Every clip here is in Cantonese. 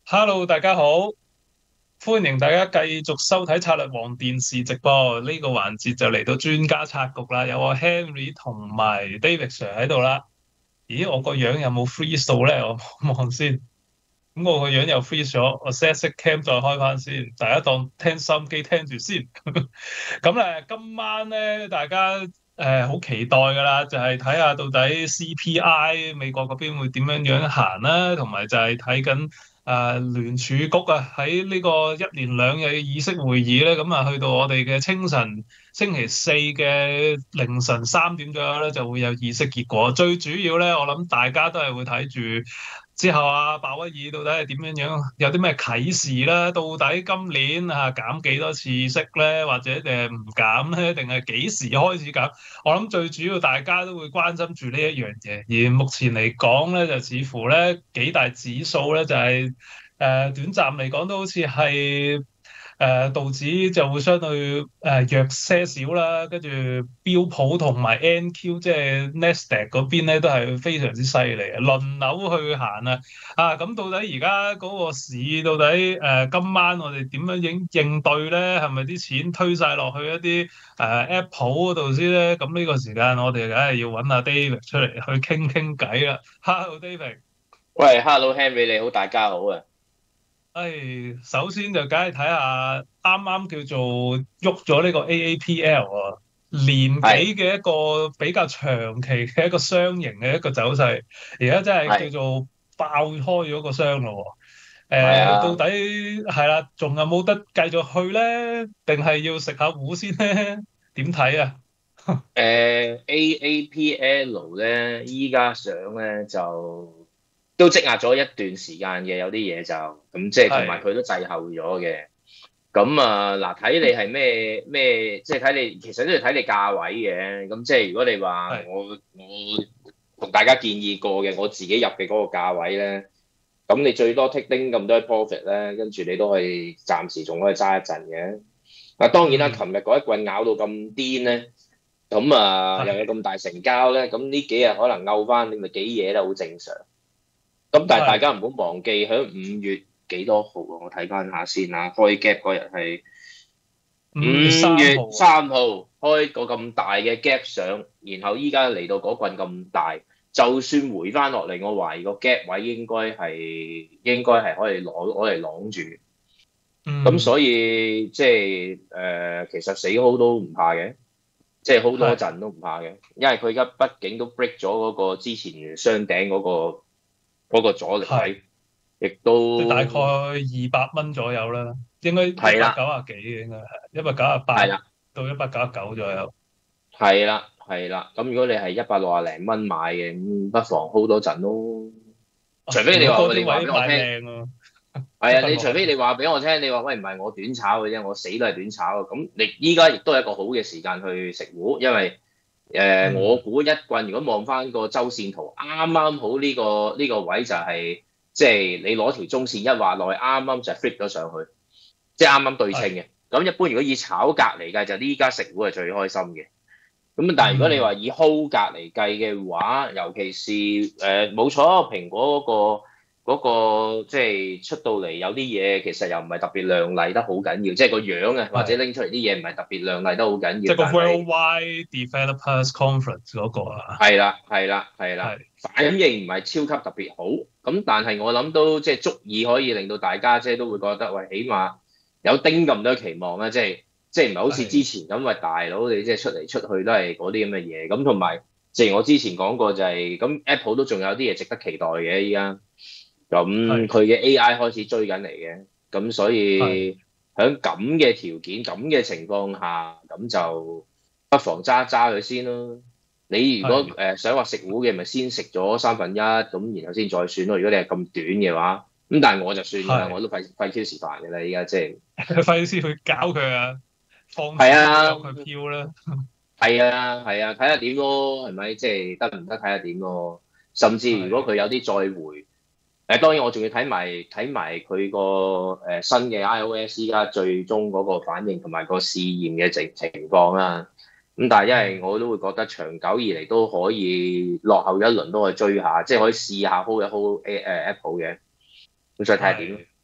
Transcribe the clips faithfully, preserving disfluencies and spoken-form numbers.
Hello，大家好，歡迎大家繼續收睇策略王電視直播。呢個環節就嚟到專家策局啦，有我 Henry 同埋 David Sir 喺度啦。咦，我個樣有冇 freeze 到咧？我望望先。咁我個樣又 freeze 咗，我 set 熄 cam 再開翻先。大家當聽收音機聽住先。咁咧，今晚咧，大家誒好期待㗎啦，就係睇下到底 C P I 美國嗰邊會點樣樣行啦，同埋就係睇緊誒聯儲局啊喺呢個一連兩日嘅議息會議咧，咁啊去到我哋嘅清晨星期四嘅凌晨三點左右咧，就會有議息結果。最主要咧，我諗大家都係會睇住。之後啊，鮑威爾到底係點樣樣？有啲咩啟示咧？到底今年啊減幾多次息咧？或者誒唔減咧？定係幾時開始減？我諗最主要大家都會關心住呢一樣嘢。而目前嚟講咧，就似乎咧幾大指數咧就係、是、誒、呃、短暫嚟講都好似係。誒、呃、道指就會相對誒、呃、弱些少啦，跟住標普同埋 N Q 即係 Nasdaq 嗰邊咧都係非常之犀利啊，輪流去行啊！啊咁到底而家嗰個市到底誒、呃、今晚我哋點樣應應對咧？係咪啲錢推晒落去一啲誒、呃、Apple 嗰度先咧？咁呢個時間我哋梗係要揾阿 David 出嚟去傾傾偈啦。Hello David。 喂，Hello Henry，你好，大家好啊！ 誒，首先就梗係睇下啱啱叫做喐咗呢個 A A P L 啊，年係幾嘅一個比較長期嘅一個箱型嘅一個走勢，而家真係係叫做爆開咗個箱咯喎。 係誒，到啊， 底係啦，仲有冇得繼續去咧？定係要食下糊先咧？點睇啊？ 誒 A A P L 咧，依家上咧就都積壓咗一段時間嘅，有啲嘢就咁即係同埋係佢都滯後咗嘅。咁啊嗱，睇你係咩咩，即係睇你其實都要睇你價位嘅。咁即係如果你話係我我同大家建議過嘅，我自己入嘅嗰個價位咧，咁你最多 take 丁咁多 profit 咧，跟住你都可以暫時仲可以揸一陣嘅。嗱，當然啦， 嗯琴日嗰一棍咬到咁癲咧，咁啊又有係咁大成交咧，咁呢幾日可能拗翻，你咪幾嘢都好正常。咁但係大家係唔好忘記，喺五月幾多號啊？我睇翻下先啊，開 gap 嗰日係五月五月三號啊。 三號開個咁大嘅 gap 上，然後依家嚟到嗰棍咁大，就算回翻落嚟，我懷疑個 gap 位應該係應該係可以攞攞嚟擋住。咁嗯所以即係誒，其實死 hold 都唔怕嘅。即係好多係陣都唔怕嘅，因為佢而家畢竟都 break 咗嗰個之前雙頂嗰個嗰個阻力係。 位，亦都即係大概二百蚊左右啦，應該一百係啦， 九啊幾嘅應該係一百九啊八係啦， 到一百九啊九左右。 係啦，係啦。咁如果你係一百六啊零蚊買嘅，咁不妨 hold 多陣咯。除啊， 非你如果嗰話你話啲位買俾我聽， 靚啊，一係啊， 百六啊幾。 你除非你話俾我聽，你話喂唔係我短炒嘅啫，我死都係短炒嘅。咁你依家亦都係一個好嘅時間去食糊，因為誒、呃我嗯， 估一棍如果望翻個周線圖，啱啱好呢、個呢、個位就係、即係你攞條中線一畫落去，啱啱就 flip 咗上去，即係啱啱對稱係， 嘅。咁一般如果以炒價嚟計，就呢家食糊係最開心嘅。咁但係如果你話嗯， 以 hold 價嚟計嘅話，尤其是誒冇錯，蘋果嗰、個嗰、個即係出到嚟有啲嘢，其實又唔係特別亮麗得好緊要，即係個樣啊，或者係， 拎出嚟啲嘢唔係特別亮麗得好緊要， 即係個但係 Worldwide Developers Conference 嗰個啊。 係啦係啦係啦， 係反應唔係超級特別好，咁但係我諗都即係足以可以令到大家即係都會覺得喂，起碼有丁咁多期望啦，即係。即係唔係好似之係前咁，喂大佬你即係出嚟出去都係嗰啲咁嘅嘢，咁同埋正如我之前講過就係、咁 Apple 都仲有啲嘢值得期待嘅依家，咁係佢嘅 A I 開始追緊嚟嘅，咁所係以喺咁嘅條件、咁嘅情況下，咁就不妨揸一揸佢先咯。你如果誒、 係呃想話食糊嘅，咪先食咗三分一，咁然後先再算咯。如果你係咁短嘅話，咁但係我就算㗎啦， 係， 我都費費 Q 時煩㗎啦，依家即係費事去搞佢啊，放係少少啊。 由佢飄啦。 係啊，係啊，睇下點咯，係咪？即係得唔得睇下點咯。甚至如果係佢有啲再回，誒當然我仲要睇埋睇埋佢個誒新嘅 iOS 依家最終嗰個反應同埋個試驗嘅情情況啦。咁但係因為嗯我都會覺得長久以嚟都可以落後一輪都可以追下，即係可以試下 hold 一 hold A 誒 Apple 嘅。咁再睇下點咯。 係。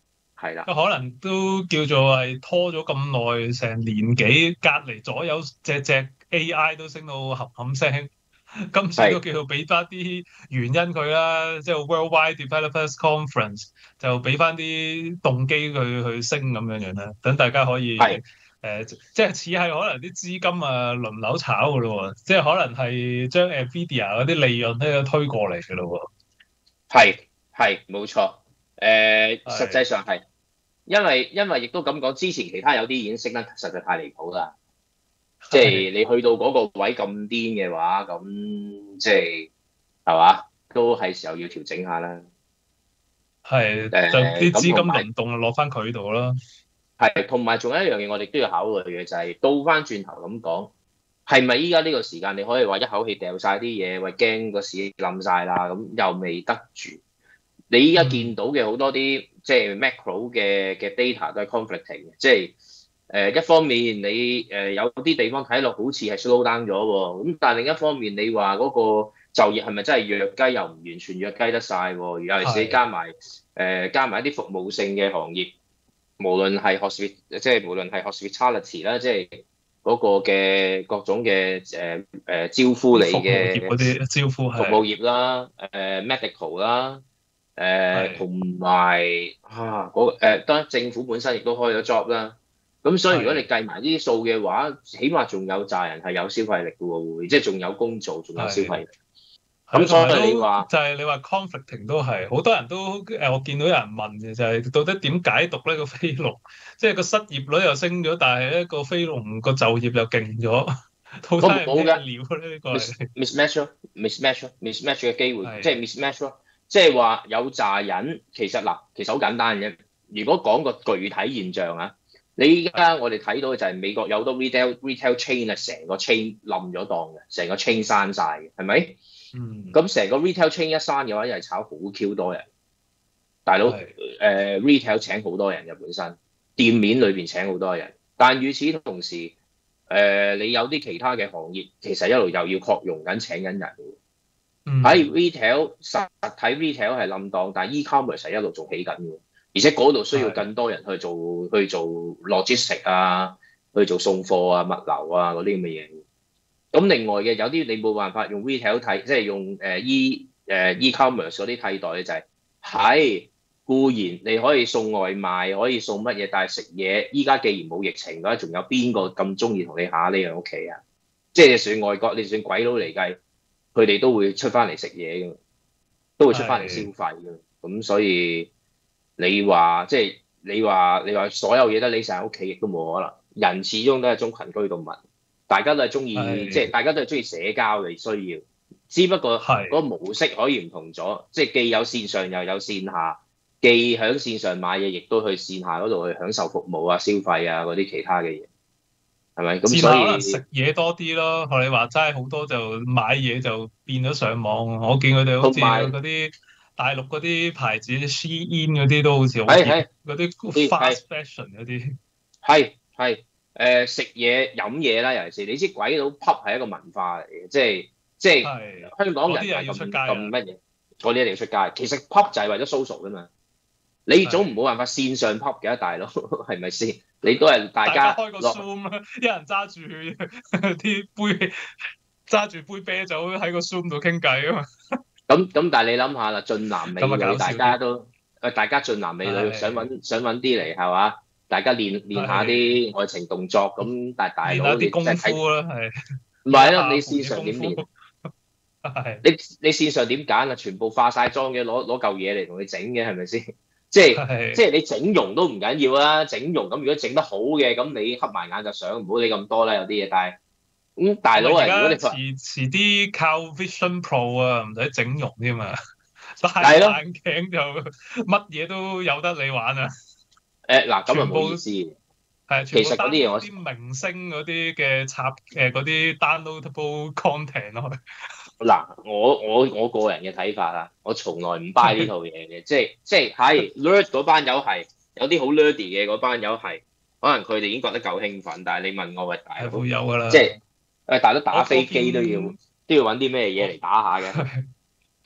係啦， 可能都叫做係拖咗咁耐，成年幾，隔離左右隻隻 A I 都升到冚冚聲，今次都係叫做俾翻啲原因佢啦，即係 Worldwide Developers Conference 就俾翻啲動機佢去升咁樣樣啦，等大家可以誒、 係呃，即係似係可能啲資金啊輪流炒嘅咯喎，即係可能係將 Nvidia 嗰啲利潤咧推過嚟嘅咯係係冇錯。誒、 喎， 實係際上係，因為因為亦都咁講，之前其他有啲已經升得實在太離譜啦。即係係你去到嗰個位咁癲嘅話，咁即係係嘛，都係時候要調整下啦。 係就誒啲資金咁同埋輪動落翻佢度啦。 係同埋仲有一樣嘢，我哋都要考慮嘅就係倒翻轉頭咁講，係咪依家呢個時間你可以話一口氣掉晒啲嘢，喂驚個市冧晒啦，咁又未得住。你依家見嗯， 到嘅好多啲即係 macro 嘅嘅 data 都係 conflicting 嘅，即係誒、呃、一方面你誒、呃、有啲地方睇落好似係 slow down 咗喎，咁但係另一方面你話嗰個就業係咪真係弱雞又唔完全弱雞得晒喎？尤其是係加埋誒、呃、加埋一啲服務性嘅行業，無論係 hospit 即係無論係 hospitality 啦，即係嗰個嘅各種嘅誒誒招呼你啲服務業嗰嘅啲招呼服務係業啦，誒、呃、medical 啦。誒係同埋啊嗰誒當然政府本身亦都開咗 job 啦，咁所以如果你係計埋呢啲數嘅話，起碼仲有紮人係有消費力嘅喎，會即係仲有工做，仲有消費係力。咁係，同埋所以你都話就係你話 conflicting 都係好多人都誒，我見到有人問嘅就係到底點解讀呢個非農，即係個失業率又升咗，但係咧個非農個就業又勁咗，到底我係咩冇嘅料咧？呢個 miss 係 mismatch 咯，mismatch 咯，mismatch 嘅機會，即係係 mismatch 咯，即係話有紮人其實嗱，其實好簡單嘅啫。如果講個具體現象啊，你依家我哋睇到嘅就係美國有好多 retail retail chain 啊，成個 chain 冧咗檔嘅，成個 chain 閂晒嘅，係咪？ 嗯咁成個 retail chain 一閂嘅話，又係炒好 Q 多人，大佬誒、 係呃、retail 請好多人嘅本身，店面裏邊請好多人，但與此同時，誒、呃、你有啲其他嘅行業，其實一路又要擴容緊請緊人嘅。喺嗯 retail 實體 retail 係冧檔，但係 e-commerce 係一路仲起緊嘅，而且嗰度需要係更多人去做去做 logistic 啊，去做送貨啊、物流啊嗰啲咁嘅嘢。咁另外嘅有啲你冇辦法用 retail 替，即係用誒 e 誒 e-commerce 嗰啲替代嘅就係、係固然你可以送外賣，可以送乜嘢，但係食嘢依家既然冇疫情嘅話，仲有邊個咁中意同你下呢樣屋企啊？即係就算外國，你算鬼佬嚟計，佢哋都會出翻嚟食嘢㗎，都會出翻嚟消係費㗎。咁所以你話即係你話你話所有嘢都匿晒喺屋企，亦都冇可能。人始終都係種群居動物。大家都係中意，即係係大家都係中意社交嘅需要，只不過嗰個係模式可以唔同咗，即係既有線上又有線下，既喺線上買嘢，亦都去線下嗰度去享受服務啊、消費啊嗰啲其他嘅嘢，係咪？咁線所以下可能食嘢多啲咯，學你話齋好多就買嘢就變咗上網。我見佢哋好似同埋嗰啲大陸嗰啲牌子 Shein 嗰啲都好似好係 hit， 係嗰啲啲 fast 係 fashion 嗰啲係係誒食嘢飲嘢啦，尤其是你知鬼佬 pub 係一個文化嚟嘅，即係即係係香港嗰啲人唔係咁又要出街啊， 咁乜嘢，嗰啲一定要出街。其實 pub 就係為咗 social 㗎嘛。你總唔係冇辦法線上 pub 嘅，大佬係咪先？你都係大大家開個家落 Zoom 啦，一人揸住啲杯，揸住杯啤酒喺個 Zoom 度傾偈啊嘛， 咁咁，但係你諗下啦，俊男美咁啊女，大家搞笑啲， 都誒，大家俊男美女想係揾想揾啲嚟係嘛？大家練練下係啲愛情動作，咁但係大佬你練下啲功真係睇夫啦，係唔係啦， 練下下盤你線嘅功夫， 上點練？ 係你你線上點揀啊？全部化晒妝嘅，攞攞嚿嘢嚟同你整嘅係咪先？即係即係。 係你整容都唔緊要啦，整容咁如果整得好嘅，咁你黑埋眼就上，唔好理咁多啦。有啲嘢，但係咁、大同埋而佬啊，如果家你話遲遲啲靠 Vision Pro 啊，唔使整容添啊，戴個係咯， 眼鏡就乜嘢都有得你玩啊！ 誒嗱咁啊全部冇意思。 係全其部 download 實嗰啲嘢我啲明星嗰啲嘅插誒嗰啲 downloadable content 落去， 嗱我我我個人嘅睇法啊，我從來唔 buy 呢係套嘢嘅，即係即係係 nerd 嗰班友係有啲好 nerdy 嘅嗰班友係，可能佢哋已經覺得夠興奮，但係你問我喂大係佬， 會有噶啦。 即係誒大佬我我打飛機都要見都要揾啲咩嘢我嚟打下嘅？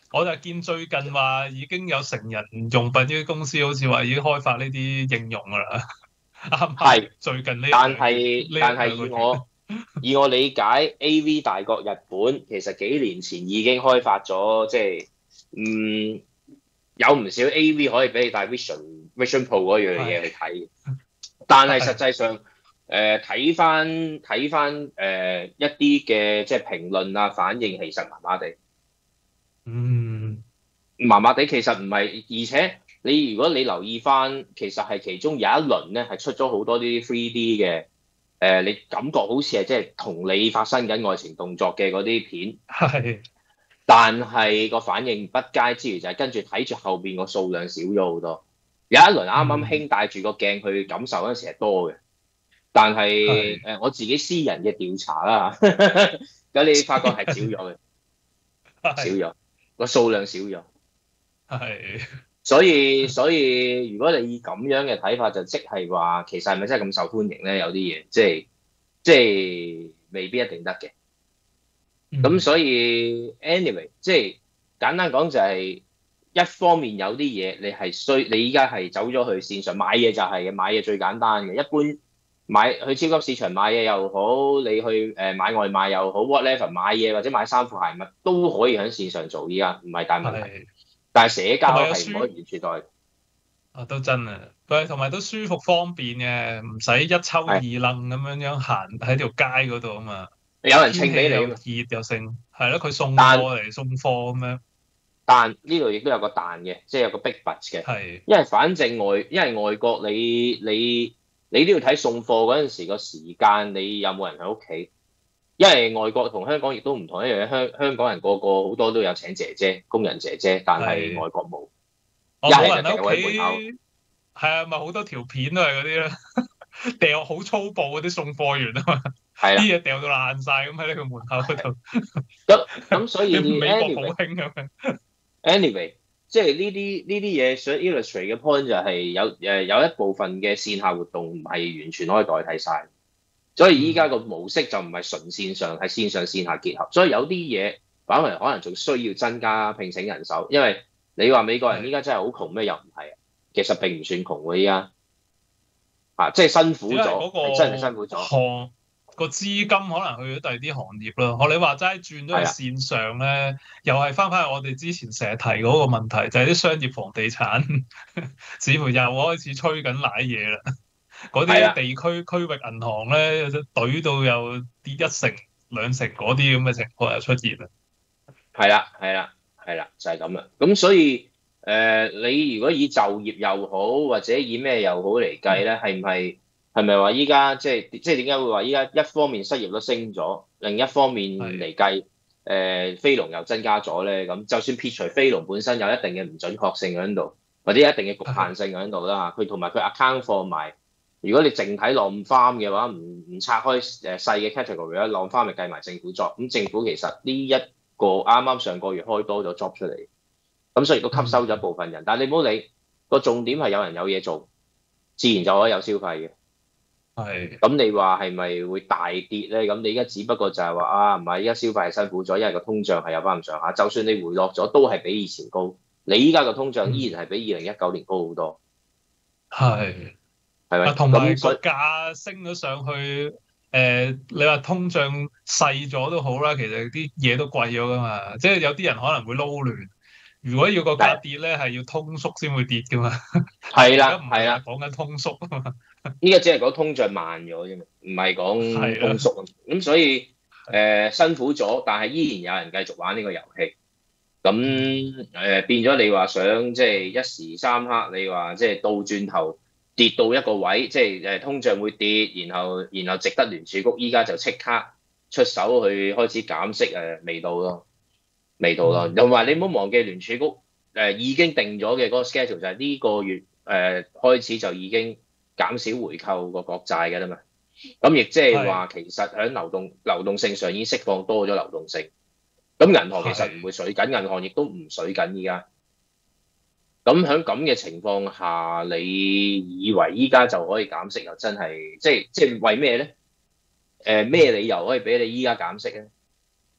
我就見最近話已經有成人用品呢啲公司好似話已經開發呢啲應用㗎啦，啱啱係， 最近呢一但兩月係呢但係一兩個月。 以我以我理解，A V 大國日本其實幾年前已經開發咗，即係嗯有唔少 A V 可以俾你帶 Vision Vision Pro 嗰樣嘢係去睇，但係實係際上誒睇翻睇翻誒一啲嘅即係評論啊反應其實麻麻地。 嗯麻麻地，其實唔係，而且你如果你留意翻，其實係其中有一輪咧係出咗好多啲 three D 嘅，誒、你感覺好似係即係同你發生緊愛情動作嘅嗰啲片， 係但係個反應不佳之餘就係跟住睇住後邊個數量少咗好多。有一輪啱啱嗯興帶住個鏡去感受嗰陣時係多嘅，但係係誒、我自己私人嘅調查啦，咁你發覺係少咗嘅，少係咗個數量少咗。 係所以所以如果你以咁樣嘅睇法，就即係話其實係咪真係咁受歡迎咧？有啲嘢即係即係未必一定得嘅。咁嗯所以 anyway，即係簡單講就係一方面有啲嘢你係需你依家係走咗去線上買嘢就係嘅，買嘢最簡單嘅。一般買去超級市場買嘢又好，你去誒買外賣又好，whatever 買嘢或者買衫褲鞋襪都可以喺線上做，依家唔係大問題。 係， 但係社交同埋有舒係唔可以完全代替。 啊都真啊，佢同埋都舒服方便嘅，唔使一抽二係楞咁樣樣行喺條街嗰度啊嘛。 有人天氣又熱稱俾你啊嘛。 又盛，係咯，佢送但貨嚟送貨咁樣。 但呢度亦都有個但嘅，即係有個 big but 嘅， 係因為反正外，因為外國你你你都要睇送貨嗰陣時個時間，你有冇人喺屋企？因為外國同香港亦都唔同一樣，香香港人個個好多都有請姐姐、工人姐姐，但係係， 外國冇， 我一係就冇人喺屋掉喺門口。 企，係啊，咪好多條片都係嗰啲啦，掉好粗暴嗰啲送貨員啊嘛， 係啦， 啲嘢掉到爛晒咁喺呢個門口嗰度。 咁咁所以美國好 anyway 興咁樣。 anyway，即係呢啲呢啲嘢想 illustrate 嘅 point 就係有誒有一部分嘅線下活動唔係完全可以代替晒。所以依家個模式就唔係純線上，係線上線下結合。所以有啲嘢反而可能仲需要增加聘請人手，因為你話美國人依家真係好窮咩？又唔係啊，其實並唔算窮喎依家，啊即係辛苦只係咗， 嗰係真係辛苦個咗。 行個資金可能去咗第二啲行業咯。學你話齋轉咗係啊， 去線上咧，又係翻返去我哋之前成日提嗰個問題，就係啲商業房地產似乎又開始吹緊奶嘢啦。嗰係啊， 啲地區區域銀行咧，懟到又跌一成兩成嗰啲咁嘅情況又出現啦。 係啦，係啦，係啦，就係咁啦。咁所以誒、呃你如果以就業又好，或者以咩又好嚟計咧，係唔係係咪話依家即係即係點解會話依家一方面失業率升咗，另一方面嚟計誒非農又增加咗咧？咁就算撇除非農本身有一定嘅唔準確性喺度，或者有一定嘅局限性喺度啦，佢同埋佢 account for 埋。如果你淨睇 long farm 嘅話，唔唔拆開誒細嘅 category 咧，long farm 咪計埋政府 job。咁政府其實呢一個啱啱上個月開多咗 job 出嚟，咁所以都吸收咗一部分人。但係你唔好理個重點係有人有嘢做，自然就可以有消費嘅。 係咁你話係咪會大跌咧？咁你而家只不過就係話啊，唔係，而家消費係辛苦咗，因為個通脹係有翻咁上下。就算你回落咗，都係比以前高。你依家個通脹依然係比二零一九年高好多， 係。 係咪？ 啊，同埋咁所以個價升咗上去，誒、你話通脹細咗都好啦，其實啲嘢都貴咗噶嘛，即係有啲人可能會撈亂。如果要個價跌咧，係要通縮先會跌噶嘛。 係而家啦， 唔係話係啦。 講緊通縮啊嘛。 依家只係講通脹慢咗啫嘛，唔係講通縮啊。咁所以誒、呃辛苦咗，但係依然有人繼續玩呢個遊戲。咁誒、呃、變咗你話想即係一時三刻，你話即係倒轉頭跌到一個位，即係誒通脹會跌，然後然後值得聯儲局依家就即刻出手去開始減息誒，未到咯，未到咯。同埋你唔好忘記聯儲局誒、呃、已經定咗嘅嗰個 schedule 就係呢個月誒、呃、開始就已經減少回購個國債嘅啦嘛。咁亦即係話其實喺流動流動性上已經釋放多咗流動性。咁銀行其實唔會水緊，銀行亦都唔水緊依家。咁喺咁嘅情況下，你以為依家就可以減息，又真係即係即係為咩咧？誒、咩理由可以俾你依家減息咧？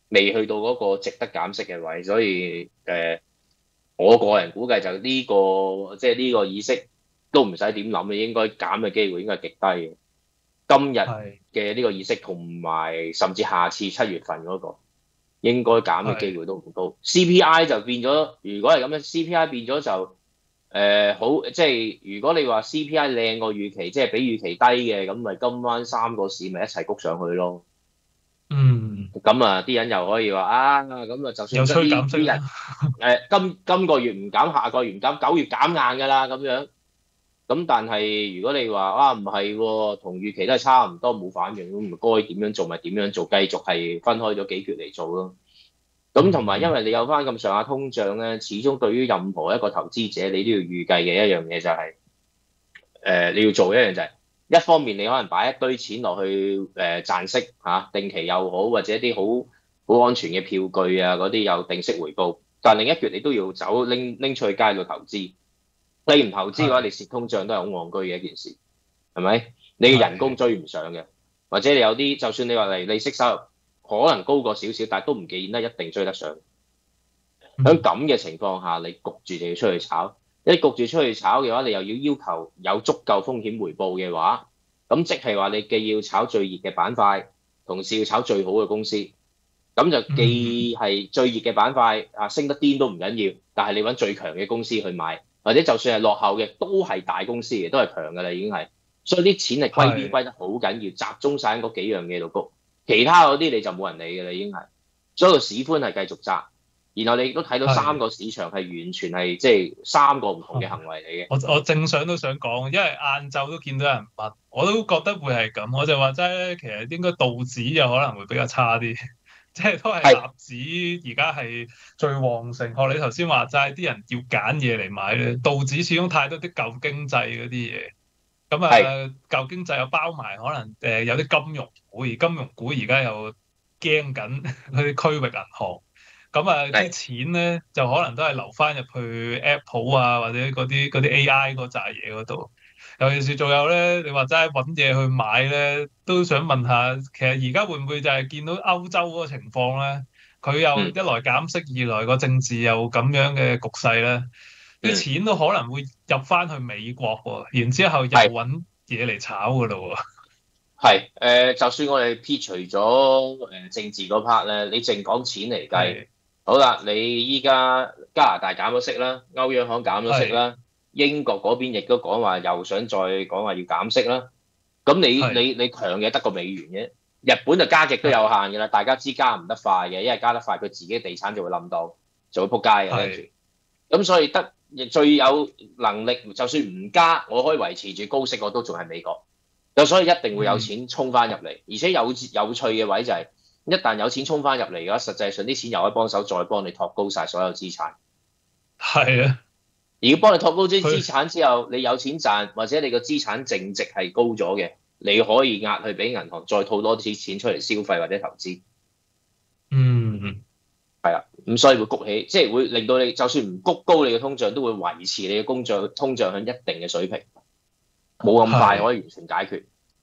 未去到嗰個值得減息嘅位，所以誒、呃，我個人估計就呢、個即係呢個議息都唔使點諗嘅，應該減嘅機會應該係極低嘅。今日係嘅呢個議息同埋甚至下次七月份嗰、個應該減嘅機係會都唔高。C P I 就變咗，如果係咁樣，C P I 變咗就誒、呃、好，即係如果你話 C P I 靚過預期，即係比預期低嘅，咁咪今晚三個市咪一齊谷上去咯。 嗯， 咁啊，啲人又可以話啊，咁啊，就算又得呢催減息啲人誒、今今個月唔減，下個月唔減，九月減硬㗎啦，咁樣。咁但係如果你話啊唔係喎，同預期都係差唔多，冇反應，咁咪該點樣做咪點樣做，繼續係分開咗幾橛嚟做咯。咁同埋因嗯為你有翻咁上下通脹咧，始終對於任何一個投資者，你都要預計嘅一樣嘢就係、誒、你要做一樣就係、一方面你可能擺一堆錢落去誒、賺息嚇、啊定期又好，或者一啲好好安全嘅票據啊嗰啲有定息回報，但另一橛你都要走拎拎出去街度投資。你唔投資嘅話，你係蝕通脹都係好戇居嘅一件事，係咪？你嘅人工係追唔上嘅，或者你有啲就算你話嚟利息收入可能高過少少，但係都唔見得一定追得上。喺嗯咁嘅情況下，你焗住就要出去炒。一焗住出去炒嘅話，你又要要求有足夠風險回報嘅話，咁即係話你既要炒最熱嘅板塊，同時要炒最好嘅公司。咁就嗯既係最熱嘅板塊啊，升得癲都唔緊要，但係你揾最強嘅公司去買，或者就算係落後嘅，都係大公司嘅，都係強㗎啦，已經係。所以啲錢係歸邊係歸得好緊要，集中晒喺嗰幾樣嘢度谷，其他嗰啲你就冇人理㗎啦，已經係。所以個市寬係繼續窄，然後你亦都睇到三係。 個市場係完全係即係三個唔同嘅行為嚟嘅。 我我正想都想講，因為晏晝都見到人問，我都覺得會係咁。我就話齋咧，其實應該道指就可能會比較差啲，即係都係係納指而家係最旺盛。學你頭先話齋，啲人要揀嘢嚟買咧，道指始終太多啲舊經濟嗰啲嘢。咁係啊，舊經濟又包埋可能誒有啲金融股，而金融股而家又驚緊嗰啲區域銀行。咁啊，啲係錢咧就可能都係留翻入去 Apple 啊，或者嗰啲嗰啲 A I 嗰扎嘢嗰度。尤其是仲有咧，你話齋揾嘢去買咧，都想問下，其實而家會唔會就係見到歐洲嗰個情況咧？佢又嗯一來減息，二來個政治又咁樣嘅局勢咧，啲嗯錢都可能會入翻去美國喎，然之後又係揾嘢嚟炒噶咯喎。 係誒，就算我哋撇除咗誒政治嗰 part 咧，你淨講錢嚟計。 係好啦，你依家加拿大減咗息啦，歐央行減咗息係啦，英國嗰邊亦都講話又想再講話要減息啦。咁你係你你強嘅得個美元嘅，日本就加極都有限嘅啦。大家知加唔得快嘅，因為加得快佢自己地產就會冧到，就會撲街嘅跟住。 係咁所以得亦最有能力，就算唔加，我可以維持住高息，我都仲係美國。咁所以一定會有錢衝翻入嚟，而且有有趣嘅位就係、一旦有錢衝翻入嚟嘅話，實際上啲錢又可以幫手再幫你托高晒所有資產。 係啊， 而要幫你托高啲資佢產之後，你有錢賺，或者你個資產淨值係高咗嘅，你可以壓去俾銀行再套多啲錢出嚟消費或者投資。 嗯係啦，咁所以會谷起，即係會令到你就算唔谷高你嘅通脹，都會維持你嘅通脹通脹向一定嘅水平，冇咁快係可以完全解決。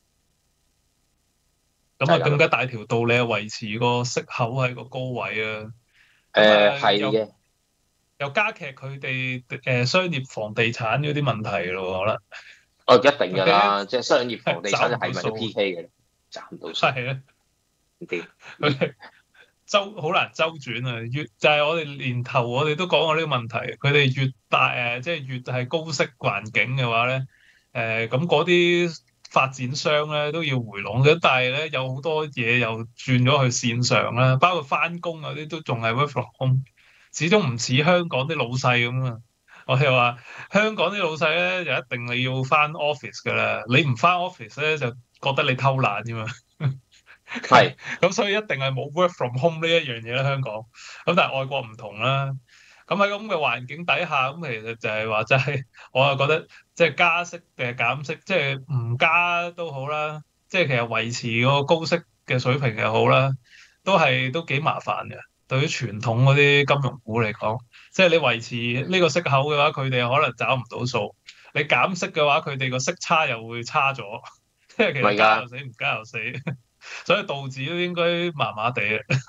咁啊， 就係咁更加大條道理係維持個息口喺個高位啊。咁誒啊，又係嘅， 又加劇佢哋誒商業房地產嗰啲問題咯，可能哦一定㗎佢啦，即係商業房地產找唔到係咪都數， P K 嘅？賺唔到數， 係啊， 唔掂。 佢哋周好難周轉啊。越就係我哋年頭我哋都講過呢個問題，佢哋越大誒，即係越係高息環境嘅話咧，誒咁嗰啲發展商咧都要回籠嘅，但係咧有好多嘢又轉咗去線上啦，包括翻工嗰啲都仲係 work from home，始終唔似香港啲老細咁啊。我哋話香港啲老細咧就一定你要翻 office 噶啦，你唔翻 office 咧就覺得你偷懶啫嘛。 係咁所以一定係冇 work from home 呢一樣嘢啦，香港。咁但係外國唔同啦。咁喺咁嘅環境底下，咁其實就係話，即係我又覺得，即係加息定係減息，即係唔加都好啦。即係其實維持個高息嘅水平又好啦，都係都幾麻煩嘅。對於傳統嗰啲金融股嚟講，即係你維持呢個息口嘅話，佢哋可能找唔到數；你減息嘅話，佢哋個息差又會差咗。即係其實唔係㗎？ 加又死，唔加又死。所以道指都應該麻麻地啊。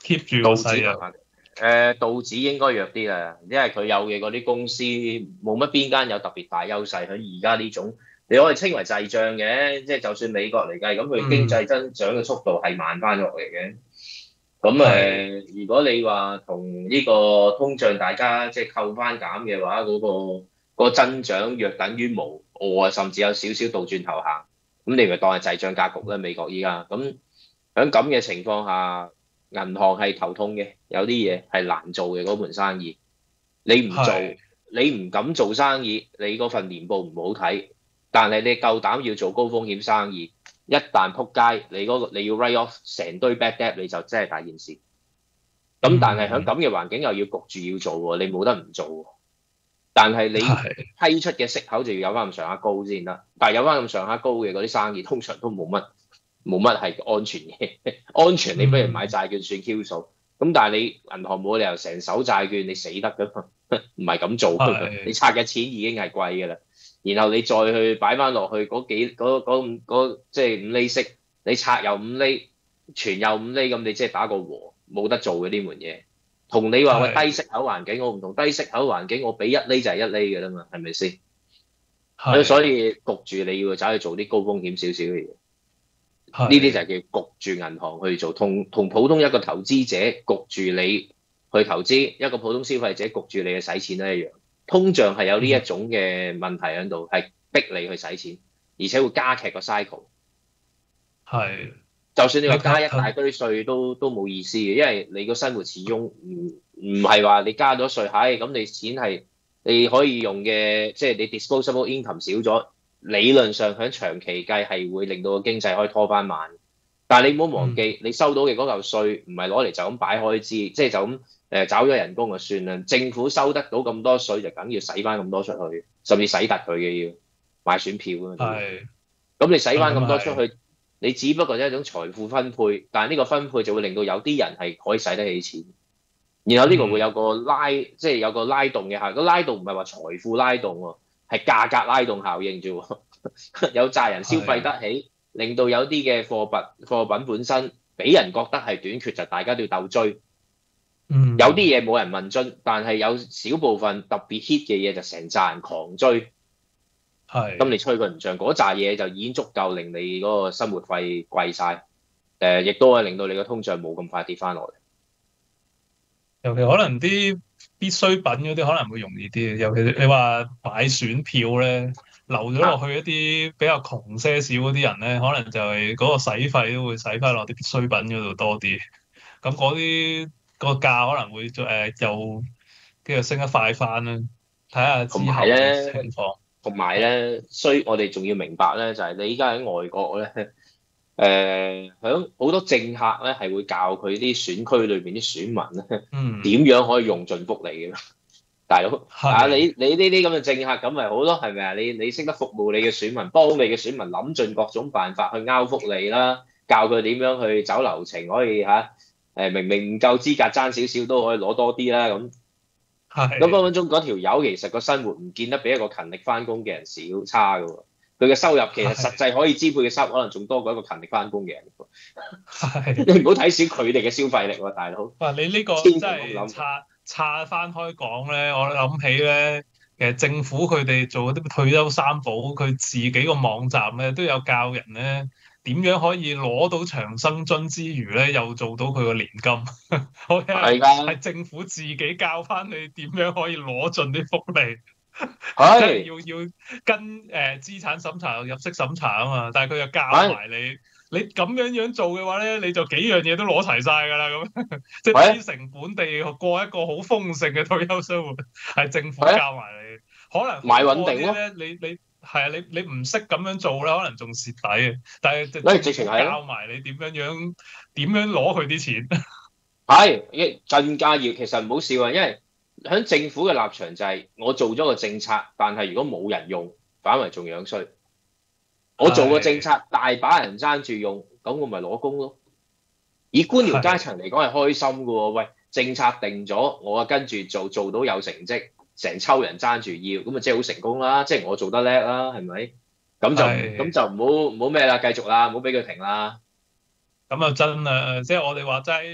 keep 住個道指勢啊。 麻麻地。誒道指應該弱啲啦，因為佢有嘅嗰啲公司冇乜邊間有特別大優勢喺而家呢種，你可以稱為滯脹嘅，即係就算美國嚟計，咁佢經濟增長嘅速度係慢翻落嚟嘅。咁誒、呃，如果你話同呢個通脹大家即係扣翻減嘅話，嗰、個個增長約等於無，我啊甚至有少少倒轉頭行，咁你咪當係滯脹格局咧？美國依家咁喺咁嘅情況下，銀行係頭痛嘅，有啲嘢係難做嘅嗰盤生意，你唔做， 係你唔敢做生意，你嗰份年報唔好睇，但係你夠膽要做高風險生意。一旦撲街，你嗰、個你要 write off 成堆 bad debt，你就真係大件事。咁但係喺咁嘅環境又要焗住要做喎，你冇得唔做喎。但係你批出嘅息口就要有翻咁上下高先得。但係有翻咁上下高嘅嗰啲生意，通常都冇乜冇乜係安全嘅。安全你不如買債券算 Q 數。咁但係你銀行冇理由成手債券你死得㗎嘛？唔係咁做㗎嘛。你拆嘅錢已經係貴㗎啦。然後你再去擺翻落去嗰幾嗰嗰嗰即係五厘息，你拆又五厘，存又五厘，咁你即係打個和，冇得做嘅呢門嘢。同你話喂低息口環境，我唔同低息口環境，我俾一厘就係一厘嘅啦嘛，係咪先？咁所以焗住你要走去做啲高風險少少嘅嘢，呢啲就係叫焗住銀行去做，同同普通一個投資者焗住你去投資，一個普通消費者焗住你去使錢都一樣。通脹係有呢一種嘅問題喺度，係逼你去使錢，而且會加劇個 cycle。 係， 就算你話加一大堆稅都都冇意思嘅，因為你個生活始終唔唔係話你加咗稅，係咁你錢係你可以用嘅，即係你 disposable income 少咗，理論上喺長期計係會令到個經濟可以拖翻慢。但係你唔好忘記，你收到嘅嗰嚿稅唔係攞嚟就咁擺開支，即係就咁。誒找咗人工就算啦，政府收得到咁多稅就梗要使翻咁多出去，甚至使突佢嘅要買選票啊！ 係， 咁你使翻咁多出去，你只不過係一種財富分配，但係呢個分配就會令到有啲人係可以使得起錢，然後呢個會有個拉，即係有個拉動嘅效，個拉動唔係話財富拉動喎，係價格拉動效應啫喎，有債人消費得起，令到有啲嘅貨品貨品本身俾人覺得係短缺，就大家都要鬥追。 嗯、 有啲嘢冇人問津，但係有少部分特別 hit 嘅嘢就成扎人狂追， 係。 咁你吹佢唔漲，嗰扎嘢就已經足夠令你嗰個生活費貴晒，誒、呃，亦都係令到你個通脹冇咁快跌翻落嚟。 尤其可能啲必需品嗰啲可能會容易啲，尤其你話買選票咧，留咗落去一啲比較窮些少嗰啲人咧，可能就係嗰個使費都會使翻落啲必需品嗰度多啲，咁嗰啲。個價可能會誒、呃、又跟住升得快翻啦，睇下之後嘅情況。 同埋咧，需我哋仲要明白咧，就係、是、你依家喺外國咧，誒響好多政客咧係會教佢啲選區裏邊啲選民咧點、嗯、樣可以用盡福利嘅。大佬啊，你你呢啲咁嘅政客咁咪好咯，係咪啊？你你識得服務你嘅選民，幫你嘅選民諗盡各種辦法去拗福利啦，教佢點樣去走流程，可以嚇。啊誒明明唔夠資格爭少少都可以攞多啲啦，咁咁分分鐘嗰條友其實個生活唔見得比一個勤力翻工嘅人少差嘅喎，佢嘅收入其實實際可以支配嘅收入可能仲多過一個勤力翻工嘅人。你唔好睇小佢哋嘅消費力喎，大佬。 哇！你呢個真係拆拆翻開講咧，我諗起咧，其實政府佢哋做嗰啲退休三保，佢自己個網站咧都有教人咧。點樣可以攞到長生津之餘咧，又做到佢個年金？我係係政府自己教翻你點樣可以攞盡啲福利，即係要要跟誒、呃、資產審查、入息審查啊嘛。但係佢又教埋你，你咁樣樣做嘅話咧，你就幾樣嘢都攞齊晒㗎啦。咁即係低成本地過一個好豐盛嘅退休生活，係政府教埋你。可能買穩定咯， 你你。係啊，你你唔識咁樣做咧，可能仲蝕底嘅。但係直情係教埋你點樣樣點樣攞佢啲錢。 係，更加要其實唔好笑啊，因為喺政府嘅立場就係、是、我做咗個政策，但係如果冇人用，反為仲樣衰。我做個政策，大把人爭住用，咁我咪攞工咯。以官僚階層嚟講係開心㗎喎，喂，政策定咗，我啊跟住做，做到有成績。成抽人爭住要，咁啊即係好成功啦！即係我做得叻啦，係咪？咁就咁就唔好唔好咩啦，繼續啦，唔好俾佢停啦。 咁啊真啊，即係我哋話齋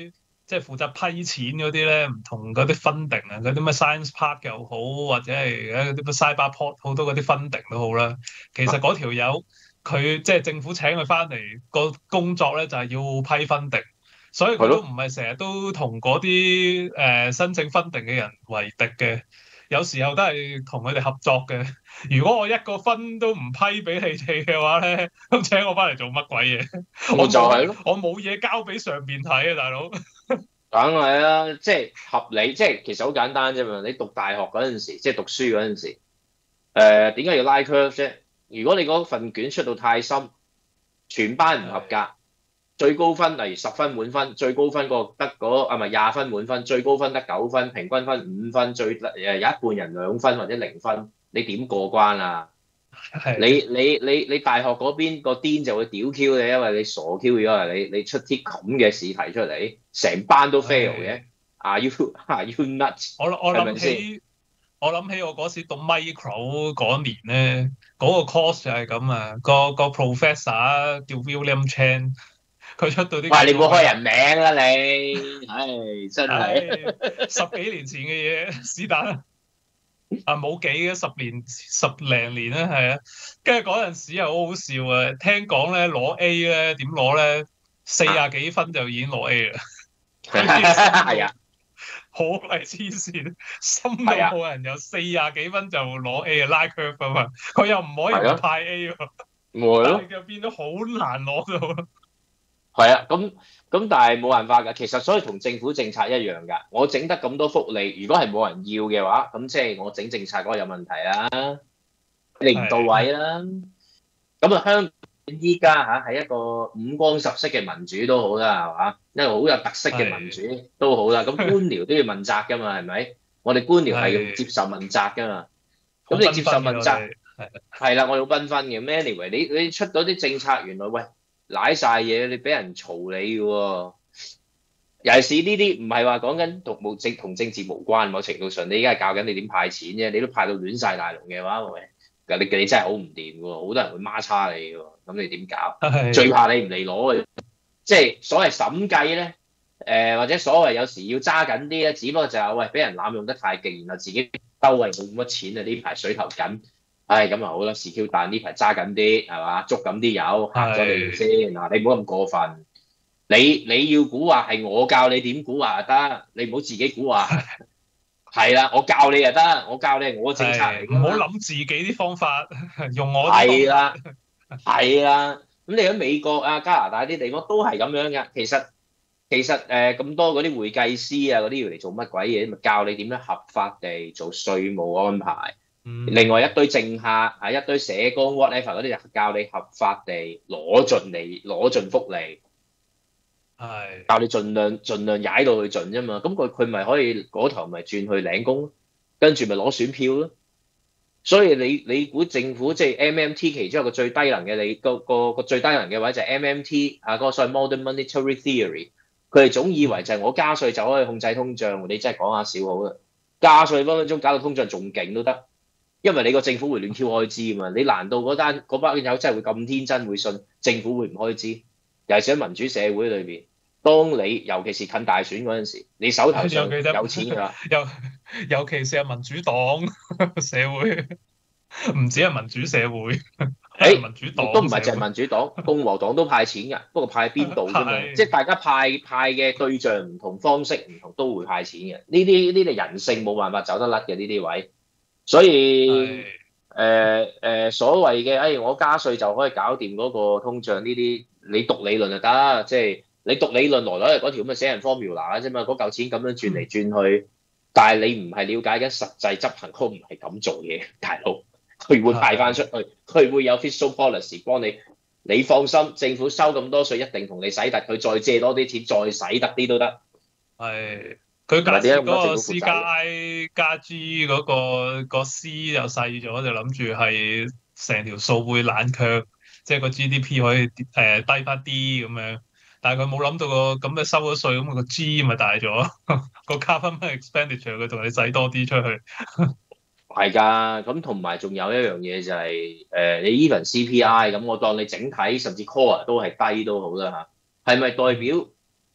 即係負責批錢嗰啲咧，唔同嗰啲 funding 啊，嗰啲咩 Science Park 又好，或者係嗰啲咩 Cyberport 好多嗰啲 funding 都好啦。其實嗰條友佢即係政府請佢翻嚟個工作咧，就係、是、要批 funding，所以佢都唔係成日都同嗰啲誒申請 funding 嘅人為敵嘅，有時候都係同佢哋合作嘅。如果我一個分都唔批俾你哋嘅話咧，咁請我翻嚟做乜鬼嘢？ 我就係咯， 我冇嘢交俾上邊睇啊，大佬。 梗係啦，即係合理，即係其實好簡單啫嘛。你讀大學嗰陣時，即係讀書嗰陣時，誒點解要拉 curve 啫？如果你嗰份卷出到太深，全班唔合格，最高分例如十分滿分，最高分個得嗰啊唔係廿分滿分，最高分得九分，平均分五分，最誒有一半人兩分或者零分，你點過關啊？你你你你大學嗰邊個癲就會屌 Q 你，因為你傻 Q 咗啊！你你出啲咁嘅試題出嚟，成班都 fail 嘅。Are you are you nuts？ 我我諗起我諗起我嗰時讀 micro 嗰年咧，嗰、那個 course 就係咁啊，個個 professor 叫 William Chan， 佢出到啲。 喂，你唔好開人名啦你，唉真係十幾年前嘅嘢，是但。啊冇幾嘅十年十零年啦，係啊，跟住嗰陣時又好好笑啊！聽講咧攞 A 咧點攞咧？四廿幾分就已經攞 A 啦， 係啊， 好鬼黐線，心都冇人有四廿幾分就攞 A 啊，拉 curve 啊嘛，佢又唔可以唔派 A 喎， 唔會咯， 就變咗好難攞到。 係啊，咁咁但係冇辦法㗎，其實所以同政府政策一樣㗎。我整得咁多福利，如果係冇人要嘅話，咁即係我整政策嗰個有問題啦，你唔到位啦。咁啊，香港依家嚇係一個五光十色嘅民主都好啦，係嘛？一個好有特色嘅民主都好啦。咁官僚都要問責㗎嘛，係咪？我哋官僚係要接受問責㗎嘛。咁你接受問責係啦，我要繽紛嘅。Anyway，你你出到啲政策，原來喂。賴晒嘢，你俾人嘈你嘅喎。尤其是呢啲唔係話講緊同冇政同政治無關，某程度上你而家係教緊你點派錢啫，你都派到亂晒大龍嘅話，喂，你你真係好唔掂嘅喎，好多人會孖叉你嘅喎，咁你點搞？最怕你唔嚟攞嘅，即係所謂審計咧，誒、呃、或者所謂有時要揸緊啲咧，只不過就係、是、喂俾人濫用得太勁，然後自己兜係冇乜錢啊，呢排水頭緊。唉，咁啊好啦 ，C Q 彈呢排揸緊啲，係嘛，捉緊啲友，嚇咗你先嗱，你唔好咁過分。你你要估話係我教你點估話就得，你唔好自己估話。係啦，我教你就得，我教你係我政策嚟。 唔好諗自己啲方法，用我。 係啦，係啦。咁你喺美國啊、加拿大啲地方都係咁樣嘅。其實其實誒咁、呃、多嗰啲會計師啊嗰啲要嚟做乜鬼嘢？咪教你點樣合法地做稅務安排。另外一堆政客啊，一堆社工 whatever 嗰啲就教你合法地攞盡利攞盡福利，係教你盡量盡量踩到去盡啫嘛。咁佢佢咪可以嗰頭咪轉去領工，跟住咪攞選票咯。所以你你估政府即係 M M T 其中一個最低能嘅你個個個最低能嘅位就係 M M T 啊，嗰個所謂 Modern Monetary Theory， 佢哋總以為就係我加稅就可以控制通脹，你真係講下笑好啦。加稅分分鐘搞到通脹仲勁都得。因為你個政府會亂挑開支啊嘛，你難道嗰單嗰班友真係會咁天真會信政府會唔開支？尤其是喺民主社會裏邊，當你尤其是近大選嗰陣時，你手頭上有錢㗎啦。 尤尤其是係民主黨社會，唔止係民主社會，誒民主黨都唔係淨係民主黨，共和黨都派錢㗎，不過派喺邊度啫嘛？即係大家派派嘅對象唔同，方式唔同，都會派錢嘅。呢啲呢啲人性冇辦法走得甩嘅呢啲位。所以誒誒、呃呃、所謂嘅誒、哎、我加稅就可以搞掂嗰個通脹呢啲，你讀理論就得，即係你讀理論來來係嗰條咁嘅死人 formula 啫嘛，嗰嚿錢咁樣轉嚟轉去，但係你唔係了解緊實際執行，都唔係咁做嘢，大佬佢會派翻出去，佢會有 fiscal policy 幫你，你放心，政府收咁多稅一定同你使得，佢再借多啲錢再使得啲都得， 係。佢假設嗰個 C 加 I 加 G 嗰、嗰個、嗰個 C 又細咗，就諗住係成條數會冷卻，即係個 G D P 可以誒、呃、低翻啲咁樣。但係佢冇諗到個咁嘅收咗稅，咁個 G 咪大咗，個 government expenditure 佢同你使多啲出去。 係㗎，咁同埋仲有一樣嘢就係、是、誒、呃，你 even C P I 咁，我當你整體甚至 core 都係低都好啦嚇，係咪代表？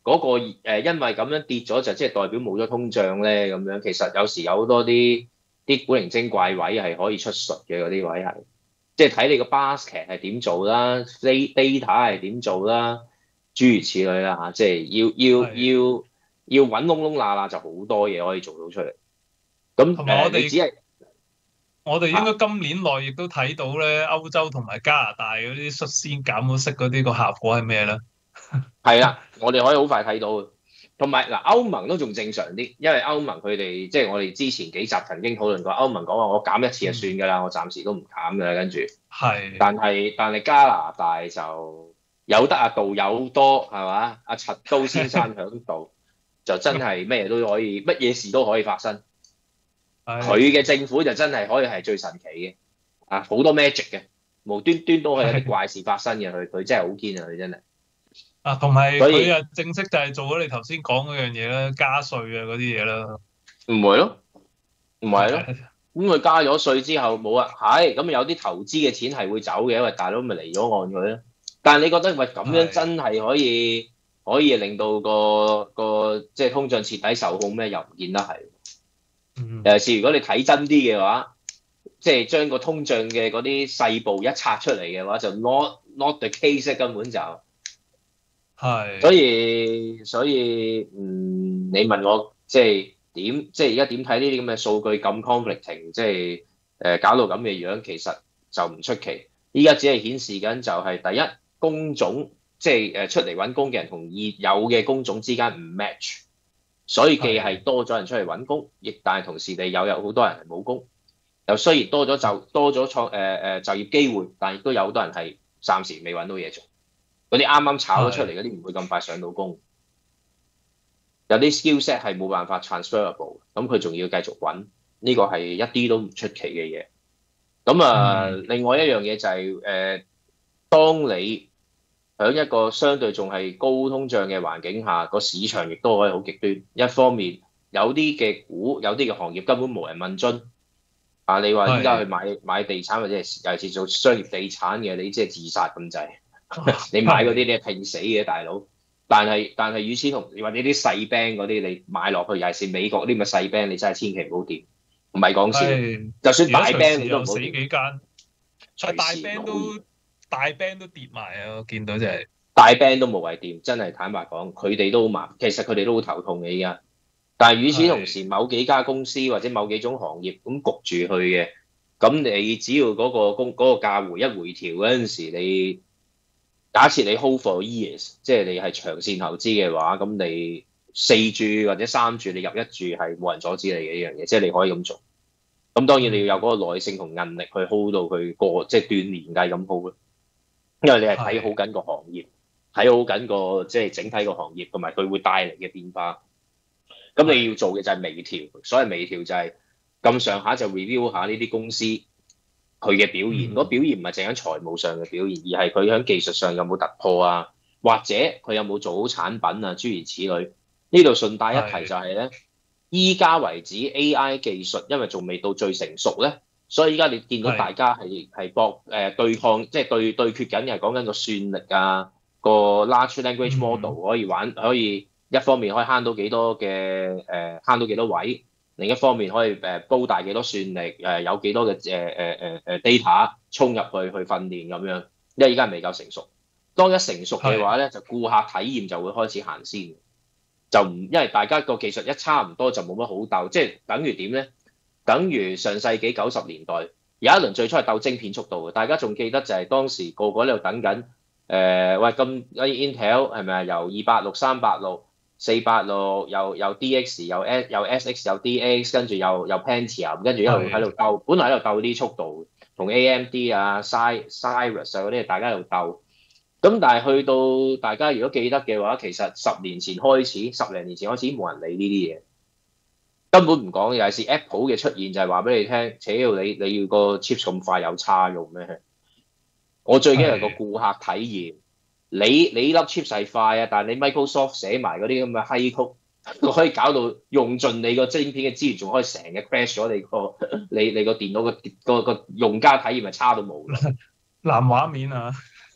嗰、個誒、呃因為咁樣跌咗就即係代表冇咗通脹咧咁樣。其實有時有好多啲啲古靈精怪位係可以出術嘅，嗰啲位係，即係睇你個 basket 係點做啦，data 係點做啦，諸如此類啦嚇，即係要要係。 要要揾窿窿罅罅就好多嘢可以做到出嚟。咁誒、 同埋我哋呃你只係我哋應啊該今年內亦都睇到咧，歐洲同埋加拿大嗰啲率先減咗息嗰啲個效果係咩咧？ 係啦，我哋可以好快睇到嘅。同埋嗱，歐盟都仲正常啲，因為歐盟佢哋即係我哋之前幾集曾經討論過，歐盟講話我減一次就算㗎啦，我暫時都唔減㗎啦，跟住。 係但係但係加拿大就有得阿道友多係嘛？阿柒刀先生響度就真係咩都可以，乜嘢事都可以發生。佢係嘅政府就真係可以係最神奇嘅，啊好多 magic 嘅，無端端都可以有啲怪事發生嘅。佢佢真係好堅啊！佢真係。 啊，同埋所以佢啊正式就係做咗你頭先講嗰樣嘢啦，加稅啊嗰啲嘢啦。 唔會咯，唔係咯。 係咁佢加咗稅之後冇啊，係咁有啲投資嘅錢係會走嘅，因為大佬咪離咗岸佢咯。但係你覺得喂咁樣真係可以可以令到個個即係通脹徹底受控咩？又唔見得係。 嗯尤其是如果你睇真啲嘅話，即係將個通脹嘅嗰啲細部一拆出嚟嘅話，就 not not the case 根本就。 係所以所以嗯，你問我即係點，即係而家點睇呢啲咁嘅數據咁 conflicting，即係誒、呃、搞到咁嘅樣，其實就唔出奇。依家只係顯示緊就係第一工種，即係誒出嚟揾工嘅人同現有嘅工種之間唔 match，所以既係多咗人出嚟揾工，亦但係同時地有有好多人係冇工。又雖然多咗就多咗創誒誒就業機會，但亦都有好多人係暫時未揾到嘢做。嗰啲啱啱炒咗出嚟嗰啲唔會咁快上到工，有啲 skill set 係冇辦法 transferable，咁佢仲要繼續揾，呢個係一啲都唔出奇嘅嘢。咁啊， 嗯另外一樣嘢就係、誒，當你喺一個相對仲係高通脹嘅環境下，個市場亦都可以好極端。一方面有啲嘅股，有啲嘅行業根本無人問津。啊，你話依家去買買地產或者係尤其是做商業地產嘅，你即係自殺咁滯。你買嗰啲你係拼死嘅大佬，但係但係與此同時，或者啲細 band 嗰啲你買落去，尤其是美國啲咁嘅細 band，你真係千祈唔好掂，唔係講笑。 係， 就算大而家隨 band 時又死你都唔好掂， 幾間，但係大隨時 band 冇都大 band 都跌埋啊！我見到就係大 band 都無謂掂，真係坦白講，佢哋都好麻，其實佢哋都好頭痛嘅依家。但係與此同時，某幾家公司或者某幾種行業咁焗住去嘅，咁你只要嗰個公嗰個價回一回調嗰陣時，你假設你 hold for years，即係你係長線投資嘅話，咁你四注或者三注，你入一注係冇人阻止你嘅呢樣嘢，即係你可以咁做。咁當然你要有嗰個耐性同韌力去 hold 到佢過，即係斷年計咁 hold 咯。因為你係睇好緊個行業，睇好緊個即係整體個行業，同埋佢會帶嚟嘅變化。咁你要做嘅就係微調，所謂微調就係咁上下就 review 下呢啲公司佢嘅表現。嗰、 嗯表現唔係淨喺財務上嘅表現，而係佢喺技術上有冇突破啊，或者佢有冇做好產品啊，諸如此類。呢度順帶一提就係咧，依家為止 A I 技術因為仲未到最成熟咧，所以依家你見到大家係係搏誒對抗，即係對對決緊，係講緊個算力啊，個 large language model 可以玩，可以一方面可以慳到幾多嘅誒慳到幾多位，另一方面可以誒煲大幾多算力，誒有幾多嘅誒誒誒誒 data 衝入去去訓練咁樣，因為依家未夠成熟。當一成熟嘅話咧，就顧客體驗就會開始行先。就唔，因為大家個技術一差唔多就冇乜好鬥，即係等於點咧？等於上世紀九十年代有一輪最初係鬥晶片速度嘅，大家仲記得就係當時個個喺度等緊，誒、呃、喂咁 Intel 係咪啊？由二八六、三八六、四八六，又又 D X，又 S 又 S X，又 D X，跟住又又 Pentium，跟住一路喺度鬥，本來喺度鬥啲速度，同 A M D 啊、Cyrus 啊嗰啲，大家喺度鬥。咁但係去到大家如果記得嘅話，其實十年前開始，十零年前開始冇人理呢啲嘢，根本唔講。尤其是 Apple 嘅出現就係話俾你聽，且要你你要個 chip 咁快有差用咩？我最驚係個顧客體驗。你你粒 chip 係快啊，但係你 Microsoft 寫埋嗰啲咁嘅閪曲，可以搞到用盡你個晶片嘅資源，仲可以成日 crash 咗你個你你個電腦個個個用家體驗係差到冇啦。 藍畫面啊！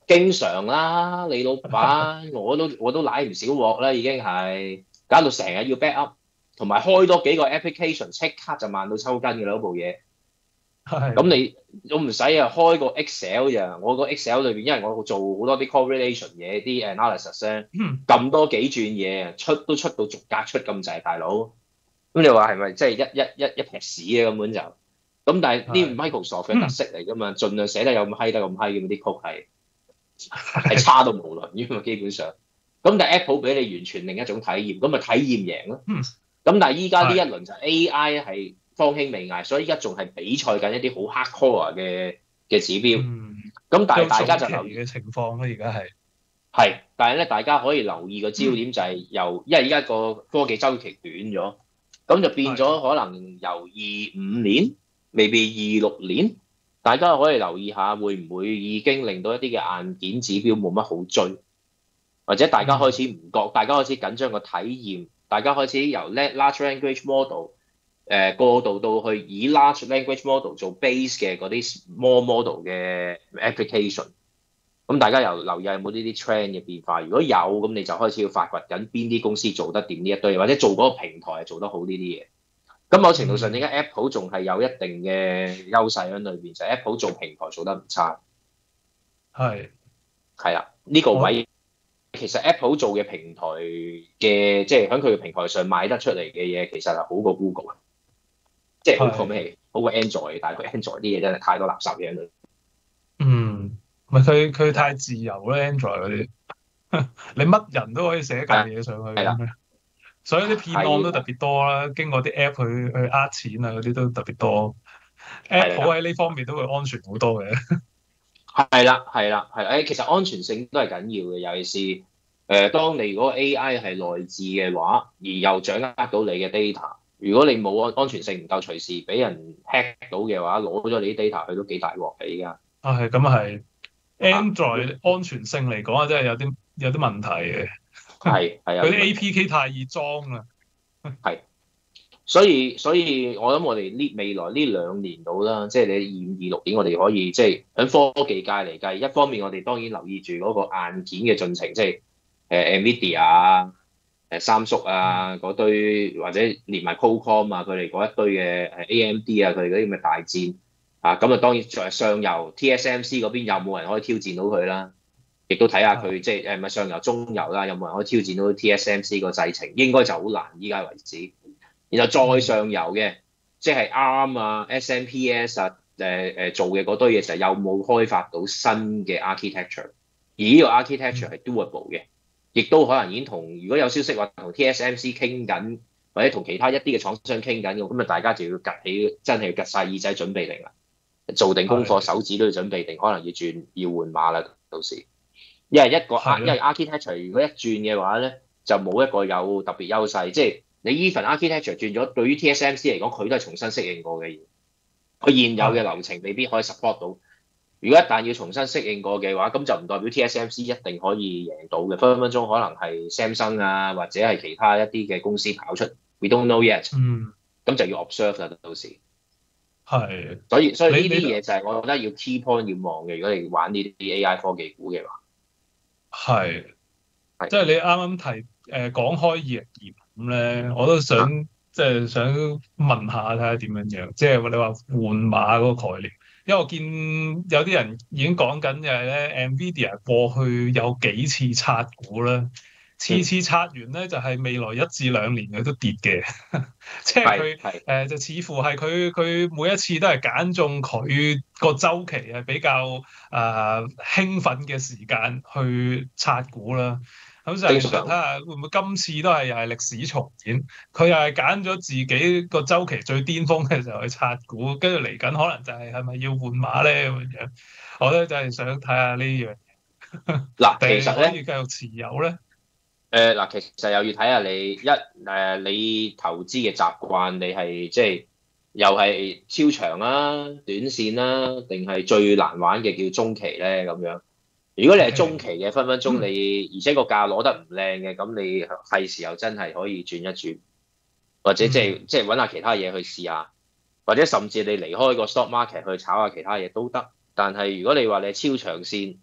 經常啦，你老闆我都我都舐唔少鑊啦，已經係搞到成日要 back up，同埋開多幾個 application 即刻就慢到抽筋嘅啦嗰部嘢。咁係， 你都唔使啊，開個 Excel 咋？我個 Excel 裏邊，因為我做好多啲 correlation 嘢，啲 analysis 咧， 嗯， 咁多幾轉嘢，出都出到逐格出咁滯，大佬。咁你話係咪即係一一一一撇屎啊？根本就咁，但係啲係， Microsoft 嘅特嗯， 色嚟噶嘛，盡量寫得有咁閪得咁閪嘅啲曲係係差到無倫嘅嘛，基本上。咁但係 Apple 俾你完全另一種體驗，咁咪體驗贏咯。 嗯， 咁但係依家呢一係， 輪就 A I 係方興未艾，所以依家仲係比賽緊一啲好 hardcore 嘅嘅指標。 嗯， 咁但係大有早期家就留意嘅情況啦，而家係， 係，但係咧大家可以留意個焦嗯， 點就係由，因為依家個科技周期短咗，咁就變係， 咗可能由二五年，未必二六年，大家可以留意下會唔會已經令到一啲嘅硬件指標冇乜好追，或者大家開嗯， 始唔覺，大家開始緊張個體驗，大家開始由 large language model 誒、呃、過渡到去以 large language model 做 base 嘅嗰啲 small model 嘅 application。咁大家又留意下有冇呢啲 trend 嘅變化？如果有，咁你就開始要發掘緊邊啲公司做得掂呢一堆，或者做嗰個平台係做得好呢啲嘢。咁某程度上，點解嗯， Apple 仲係有一定嘅優勢喺裏邊？就係、Apple 做平台做得唔差， 係， 係啦，呢、個我， 位其實 Apple 做嘅平台嘅，即係喺佢嘅平台上賣得出嚟嘅嘢，其實係好過 Google，即係好過係， 咩？好過 Android，但係佢 Android 啲嘢真係太多垃圾嘢喺裏嗯，唔係佢佢太邊。 自由啦，Android 嗰啲，你乜人都可以寫嚿係嘢上去係啦， 咁樣，所以啲騙案都特係啦， 別多啦，經過啲 app 去去呃錢啊嗰啲都特別多，Apple 係啦。 喺呢方面都會安全好多嘅， 係啦，係啦，係誒，其實安全性都係緊要嘅，尤其是誒、呃，當你如果 A I 係內置嘅話，而又掌握到你嘅 data，如果你冇安安全性唔夠，隨時俾人 hack 到嘅話，攞咗你啲 data，佢都幾大鑊嘅依家。 啊係咁啊係啊， ，Android 安全性嚟講啊，真係有啲有啲問題嘅， 係係有佢啲啲問題， A P K 太易裝啦， 係，所以所以我諗我哋呢未來呢兩年度啦，即係你二五二六年，我哋可以即係喺科技界嚟計，一方面我哋當然留意住嗰個硬件嘅進程，即係誒 NVIDIA 啊。誒三叔嗯啊嗰堆，或者連埋 Qualcomm 啊，佢哋嗰一堆嘅誒 A M D 啊，佢哋嗰啲咁嘅大戰啊，咁啊當然在上游 T S M C 嗰邊有冇人可以挑戰到佢啦？亦都睇下佢係即係誒唔係上游中游啦，有冇人可以挑戰到 T S M C 個製程？應該就好難，依家為止。然後再嗯上游嘅，即係 ARM 啊、S M P S 啊，誒誒做嘅嗰堆嘢就係有冇開發到新嘅 architecture？而呢個 architecture 係 doable 嘅。亦都可能已經同如果有消息話同 T S M C 傾緊，或者同其他一啲嘅廠商傾緊嘅，咁啊大家就要趌起，真係要趌晒耳仔準備定啦，做定功課， 係手指都要準備定，可能要轉要換馬啦，到時。因為一個係咯， 因為 architecture 如果一轉嘅話咧，就冇一個有特別優勢，即係你 even architecture 轉咗，對於 T S M C 嚟講，佢都係重新適應過嘅嘢，佢現有嘅係流程未必可以 support 到。如果一旦要重新適應過嘅話，咁就唔代表 T S M C 一定可以贏到嘅，分分鐘可能係 Samsung 啊，或者係其他一啲嘅公司跑出，we don't know yet， 嗯咁就要 observe 啦，到時。 係， 所以所以呢你你都啲嘢就係我覺得要 key point 要望嘅，如果你玩呢啲 A I 科技股嘅話， 係。 係即係你啱啱提誒講開二零二五咧，我都想啊， 即係想問下睇下點樣樣，即係你話換馬嗰個概念，因為我見有啲人已經講緊就係咧，NVIDIA 過去有幾次刷股啦，次嗯， 次刷完咧就係未來一至兩年佢都跌嘅，即係佢係係誒就似乎係佢佢每一次都係揀中佢個週期係比較誒、呃、興奮嘅時間去刷股啦。咁就係想睇正常， 下會唔會今次都係又係歷史重演，佢又係揀咗自己個周期最巔峰嘅時候去拆股，跟住嚟緊可能就係係咪要換馬咧咁樣？我咧就係想睇下呢樣， 嗱， 定係其實咧。 可以繼續持有咧？ 誒嗱，其實又要睇下你一誒你投資嘅習慣，你係即係又係超長啦、短線啦，定係最難玩嘅叫中期咧咁樣。如果你係中期嘅，分分鐘嗯你而且個價攞得唔靚嘅，咁你係時候真係可以轉一轉，或者即係嗯即係揾下其他嘢去試下，或者甚至你離開個 stock market 去炒下其他嘢都得。但係如果你話你係超長線，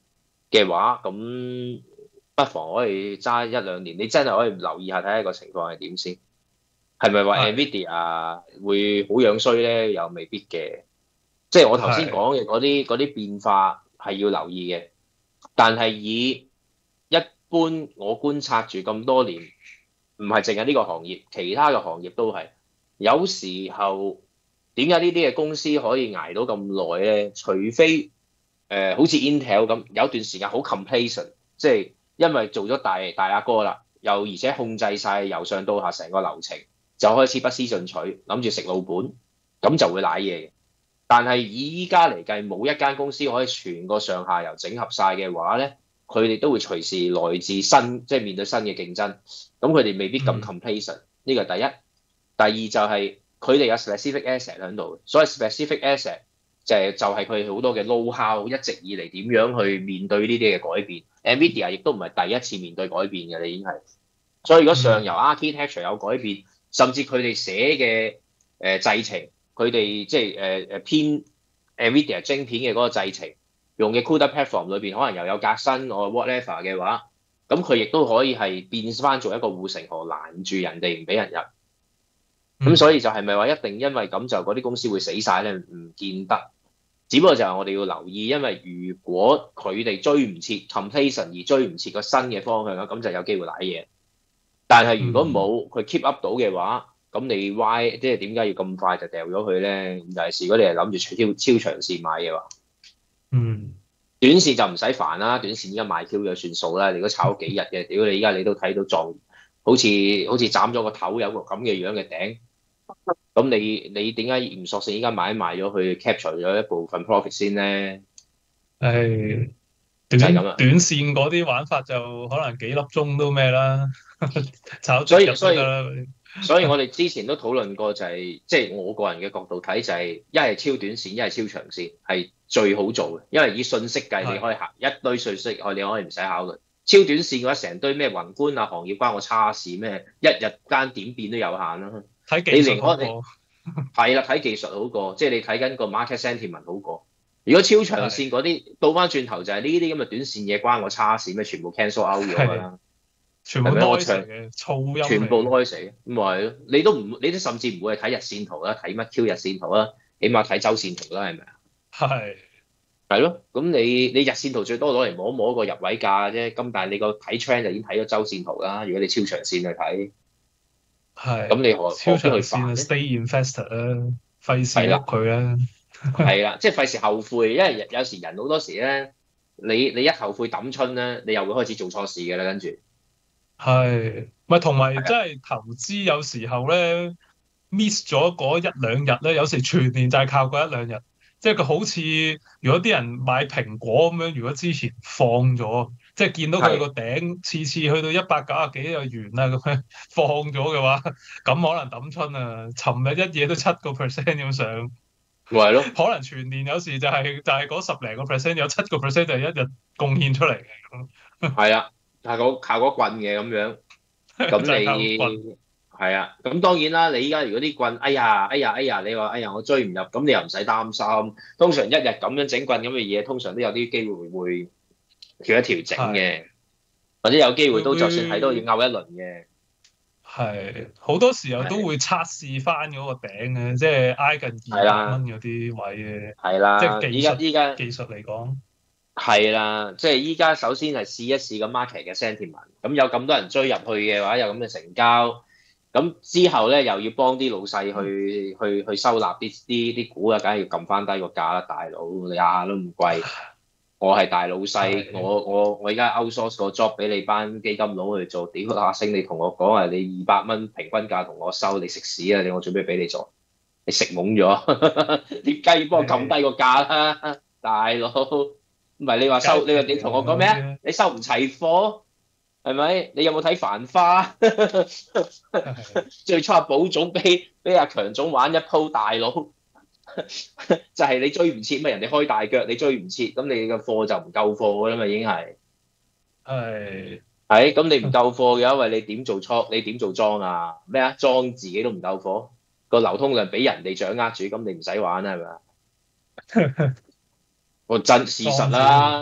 嘅話，咁不妨可以揸一兩年。你真係可以留意下睇下個情況係點先。係咪話係 Nvidia 會好樣衰咧？又未必嘅。即係我頭先係講嘅嗰啲嗰啲變化係要留意嘅。但係以一般我觀察住咁多年，唔係淨係呢個行業，其他嘅行業都係。有時候點解呢啲嘅公司可以捱到咁耐咧？除非誒、呃、好似 Intel 咁，有段時間好 complacent，即係因為做咗大大阿哥啦，又而且控制晒由上到下成個流程，就開始不思進取，諗住食老本，咁就會賴嘢嘅。但係以依家嚟計，冇一間公司可以全個上下游整合晒嘅話咧，佢哋都會隨時來自新，即係面對新嘅競爭，咁佢哋未必咁 complacent。呢個係第一。第二就係佢哋有 specific asset 喺度，所謂 specific asset 就係就係佢哋好多嘅 know-how，一直以嚟點樣去面對呢啲嘅改變。Nvidia 亦都唔係第一次面對改變嘅，你已經係。所以如果上游 architecture 有改變，甚至佢哋寫嘅誒製程，佢哋即係誒誒偏 Nvidia 晶片嘅嗰個製程用嘅 CUDA platform 裏邊，可能又有革新或 whatever 嘅話，咁佢亦都可以係變翻做一個護城河，攔住人哋唔俾人入。咁、嗯、所以就係咪話一定因為咁就嗰啲公司會死晒咧？唔見得，只不過就係我哋要留意，因為如果佢哋追唔切 complacent 而追唔切個新嘅方向啦，咁就有機會瀨嘢。但係如果冇佢 keep up 到嘅話，咁你 why 即係點解要咁快就掉咗佢咧？尤其是如果你係諗住超超長線買嘅話， 嗯， 短線就唔使煩啦，短線依家買 Q 就算數啦。你如果炒幾日嘅，屌你依家你都睇到撞，好似好似斬咗個頭有個咁嘅樣嘅頂。咁你你點解唔索性依家買一賣咗去 capture 咗一部分 profit 先咧？ 係就係咁啦。 短線嗰啲玩法就可能幾粒鐘都咩啦，炒所足入以所以都得啦。 所以我哋之前都討論過、就係，就係即係我個人嘅角度睇就係一係超短線，一係超長線係最好做嘅，因為以信息計你可以行一堆信息，我哋可以唔使考慮。超短線嘅話，成堆咩宏觀啊行業關我叉事咩？一日間點變都有限啦。 睇技術好過， 係啦，睇技術好過，即係你睇緊個 market sentiment 好過。如果超長線嗰啲倒翻轉頭就係呢啲咁嘅短線嘢關我叉事咩？全部 cancel out 咗㗎啦， 全部 noise 嘅噪音， 全部 noise 嘅，咁咪係咯。你都唔，你都甚至唔會係睇日線圖啦，睇乜 Q 日線圖啦，起碼睇周線圖啦，係咪啊？ 係係咯，咁你你日線圖最多攞嚟摸摸個入位價啫，咁但係你個睇 trend 就已經睇咗周線圖啦。如果你超長線去睇。 係， 咁你何超長何必去線 stay invested 啦，費事喐佢啦。 係啦，即係費事後悔，因為有時人好多時咧，你你一後悔抌春咧，你又會開始做錯事嘅啦，跟住。 係，咪同埋真係投資有時候咧 miss 咗嗰一兩日咧，有時全年就係靠嗰一兩日。即係佢好似如果啲人買蘋果咁樣，如果之前放咗。即係見到佢個頂次次去到一百九十幾就完啦，咁樣放咗嘅話，咁可能抌春啊！尋日一夜都七個 percent 咁上， 咪係咯？ 可能全年有時就係、是、就係、是、嗰十零個 percent，有七個 percent 就係一日貢獻出嚟嘅咁。 係啊，靠嗰靠嗰棍嘅咁樣，咁你係啊，咁當然啦。你依家如果啲棍，哎呀哎呀哎呀，你話哎呀我追唔入，咁你又唔使擔心。通常一日咁樣整棍咁嘅嘢，通常都有啲機會會。調一調整嘅，或者有機會都就算睇到要拗一輪嘅， 係好多時候都會測試翻嗰個頂嘅，即係挨近二百蚊嗰啲位嘅， 係啦， 即係依家依家技術嚟講， 係啦，即係依家首先係試一試個 market 嘅 sentiment，咁有咁多人追入去嘅話，有咁嘅成交，咁之後咧又要幫啲老細去去去收納啲啲啲股啊，梗係要撳翻低個價啦，大佬你下下都唔貴。我係大老細，我我我而家 outsource 個 job 俾你班基金佬去做，屌下星，你同我講啊，你二百蚊平均價同我收，你食屎啊！你我準備俾你做，你食懵咗，你梗要幫我撳低個價啦，大佬。唔係你話收，你話你同我講咩啊？你收唔齊貨係咪？你有冇睇繁花？最初阿寶總俾俾阿強總玩一鋪，大佬。就係你追唔切，咪人哋開大腳，你追唔切，咁你個貨就唔夠貨噶啦嘛，已經係係係咁你唔夠貨嘅，因為你點做倉，你點做莊啊？咩啊？莊自己都唔夠貨，個流通量俾人哋掌握住，咁你唔使玩啦，係咪啊？我真事實啦，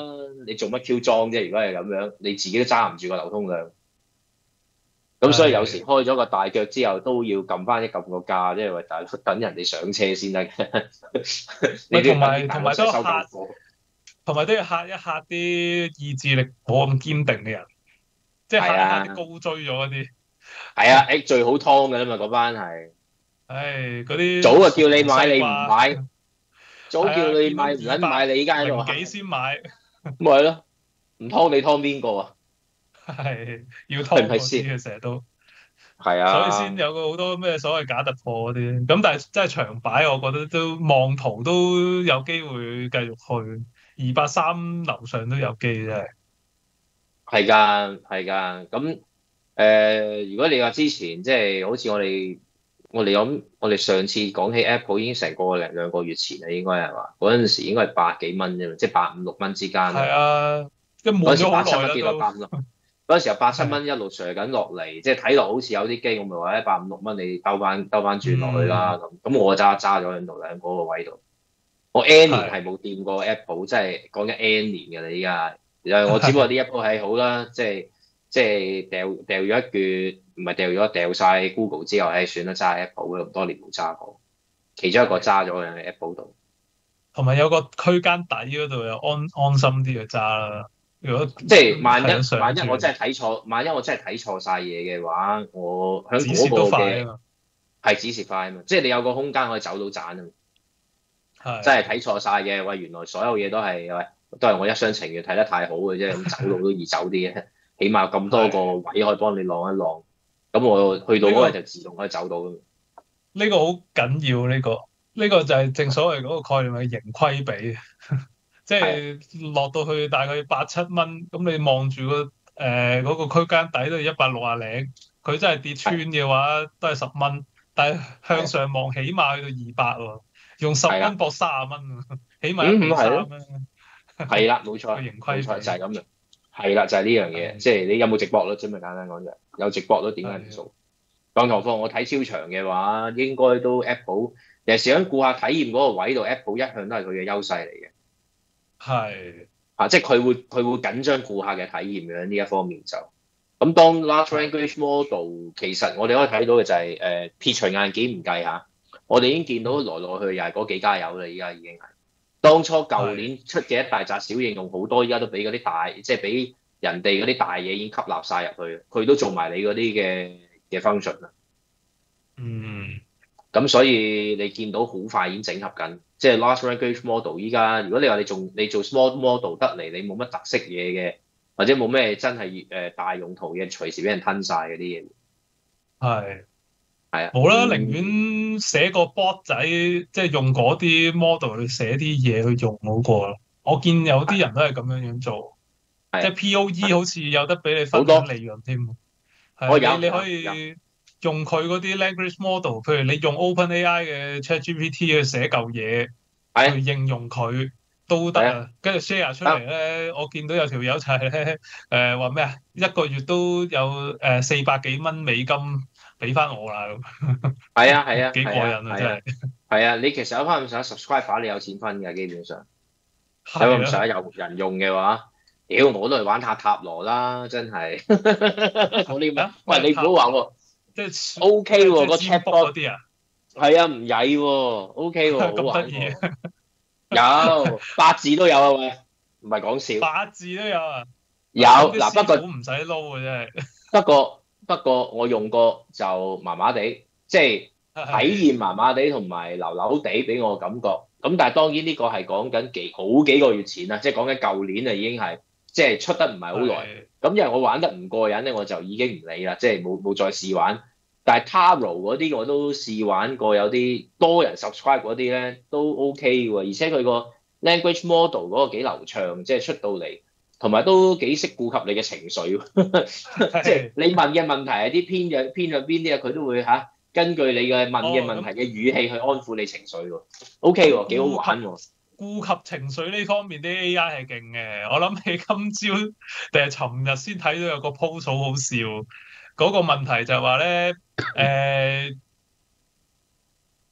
你做乜 Q 裝啫？如果係咁樣，你自己都揸唔住個流通量。咁所以有時開咗個大腳之後，都要撳翻一撳個價，即係話大等人哋上車先得嘅。你同埋同埋都收嚇，同埋都要嚇一嚇啲意志力冇咁堅定嘅人，即係嚇一嚇啲高追咗嗰啲。 係啊，誒最好劏嘅啦嘛，嗰班係。 唉，嗰啲早就叫你買，你唔買。早叫你買唔撚買，你依家喺度零幾先買。 咪係咯，唔劏你劏邊個啊？ 係要劏嗰啲嘅成日都。 係啊， 所以先有個好多咩所謂假突破嗰啲，咁但係真係長擺，我覺得都望圖都有機會繼續去二百三樓上都有機，真係。 係㗎，係㗎。咁誒、呃，如果你話之前即係好似我哋我哋咁，我哋上次講起 Apple 已經成個零兩個月前啦，應該係嘛？嗰陣時應該係百幾蚊啫嘛，即係百五六蚊之間。 係啊，一悶咗好耐啦都。 嗰陣時候八七蚊一路上緊落嚟，即係睇落好似有啲機，我咪話一百五六蚊你兜翻兜翻轉落去啦咁。咁、嗯、我揸揸咗喺度喺嗰個位度。我 N 年係冇掂過 Apple，即係講緊 N 年嘅啦依家。我只不過呢一波係好啦，即係即係掉掉咗一橛，唔係掉咗掉晒 Google 之後，唉算啦，揸 Apple 咁多年冇揸過。其中一個揸咗喺 Apple 度。 同埋有個區間底嗰度又安安心啲去揸啦。如果即係萬一萬一我真係睇錯，萬一我真係睇錯晒嘢嘅話，我喺嗰個嘅係指示快啊嘛，即係你有個空間可以走到盞啊嘛，真係睇錯晒嘅，喂原來所有嘢都係喂都係我一廂情願睇得太好嘅啫，咁走路都易走啲嘅，起碼咁多個位可以幫你晾一晾，咁我去到嗰日就自動可以走到㗎嘛。 呢個好緊要，呢個呢個就係正所謂嗰個概念係盈虧比。即係落到去大概八七蚊，咁你望住個誒嗰個區間底都係一百六啊零，佢真係跌穿嘅話都係十蚊，但係向上望起碼去到二百喎，用十蚊搏三十蚊，起碼一比三啦。 係啦，冇錯， 盈虧就係咁樣。係啦，就係呢樣嘢，即係你有冇直播率啫嘛？簡單講就有直播率點解唔數？更何況我睇超長嘅話，應該都 Apple，尤其是喺顧客體驗嗰個位度 ，Apple 一向都係佢嘅優勢嚟嘅。 係啊，即係佢會佢會緊張顧客嘅體驗嘅呢一方面就咁。當 Large Language Model 其實我哋可以睇到嘅就係、是、誒、呃、撇除硬件唔計嚇，我哋已經見到來來去又係嗰幾家有啦，依家已經係當初舊年出嘅一大紮小應用好多，依家都俾嗰啲大即係俾人哋嗰啲大嘢已經吸納晒入去，佢都做埋你嗰啲嘅嘅 function 啦。 嗯， 咁所以你見到好快已經整合緊。即係 large language model，依家如果你話你仲你做 small model 得嚟，你冇乜特色嘢嘅，或者冇咩真係誒大用途嘅，隨時俾人吞晒嗰啲嘢。 係係啊， 冇啦，寧願寫個 bot 仔，即係用嗰啲 model 去寫啲嘢去用好過啦。我見有啲人都係咁樣樣做，即係 P O E 好似有得俾你分享利潤添。係你你可以用佢嗰啲 language model，譬如你用 OpenAI 嘅 ChatGPT 去寫嚿嘢，去應用佢都得啊。跟住 share 出嚟咧，我見到有條友就係咧誒話咩啊，一個月都有誒四百幾蚊美金俾翻我啦咁。 係啊係啊， 幾過癮啊真係。 係啊，你其實有翻咁上下 subscriber，你有錢分嘅基本上。有咁上下有人用嘅話，屌我都係玩塔塔羅啦，真係。我呢咩？喂，你唔好話喎。 即係 O K 喎，個 chatbot 嗰啲啊， 係啊，唔曳喎 ，O K 喎，好玩喎。 有八字都有啊，喂，唔係講笑。 八字都有啊。 有嗱，不過唔使撈嘅真係。 不過不過我用過就麻麻地，即係體驗麻麻地同埋流流地俾我感覺。咁但係當然呢個係講緊幾好幾個月前啦，即係講緊舊年啊已經係。即係出得唔係好耐，咁因為我玩得唔過癮咧，我就已經唔理啦，即係冇冇再試玩。但係 Taro 嗰啲我都試玩過，有啲多人 subscribe 嗰啲咧都 OK 喎，而且佢個 language model 嗰個幾流暢，即係出到嚟，同埋都幾識顧及你嘅情緒。即係你問嘅問題係啲偏向偏向邊啲啊，佢都會嚇根據你嘅問嘅問題嘅語氣去安撫你情緒喎。OK 喎，幾好玩喎。 顧及情緒呢方面啲 A I 係勁嘅，我諗起今朝定係尋日先睇到有個 post 好好笑，嗰個問題就係話咧，誒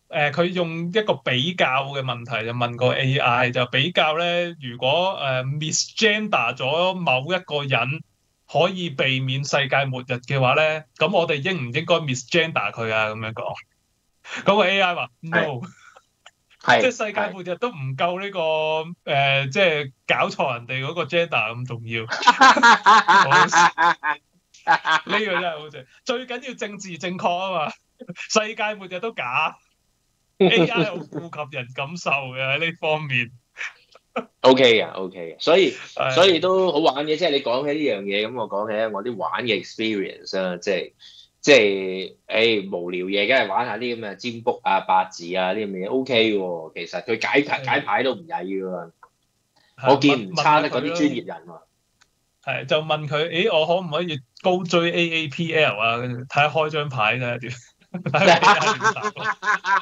誒佢用一個比較嘅問題就問個 A I，就比較咧，如果誒 misgender 咗某一個人可以避免世界末日嘅話咧，咁我哋應唔應該 misgender 佢啊？咁樣講，嗰個 A I 話 no。即係係世界末日都唔夠呢、個誒、呃即係搞錯人哋嗰個 gender 咁重要。好笑呢個真係好正，最緊要政治正確啊嘛！世界末日都假，A I 好顧及人感受嘅喺呢方面。 O K 嘅，O K 嘅，所以係所以都好玩嘅。即係你講起呢樣嘢，咁我講起我啲玩嘅 experience 啦，即係即係誒無聊嘢，梗係玩下啲咁嘅占卜啊、八字啊啲咁嘅嘢 O K 喎。其實佢解牌係解牌都唔曳嘅喎， 係我見唔問差得嗰啲問下佢咯， 專業人喎。 係就問佢，誒我可唔可以高追 A A P L 啊？睇下開張牌睇下點，睇下 A I 點答咯。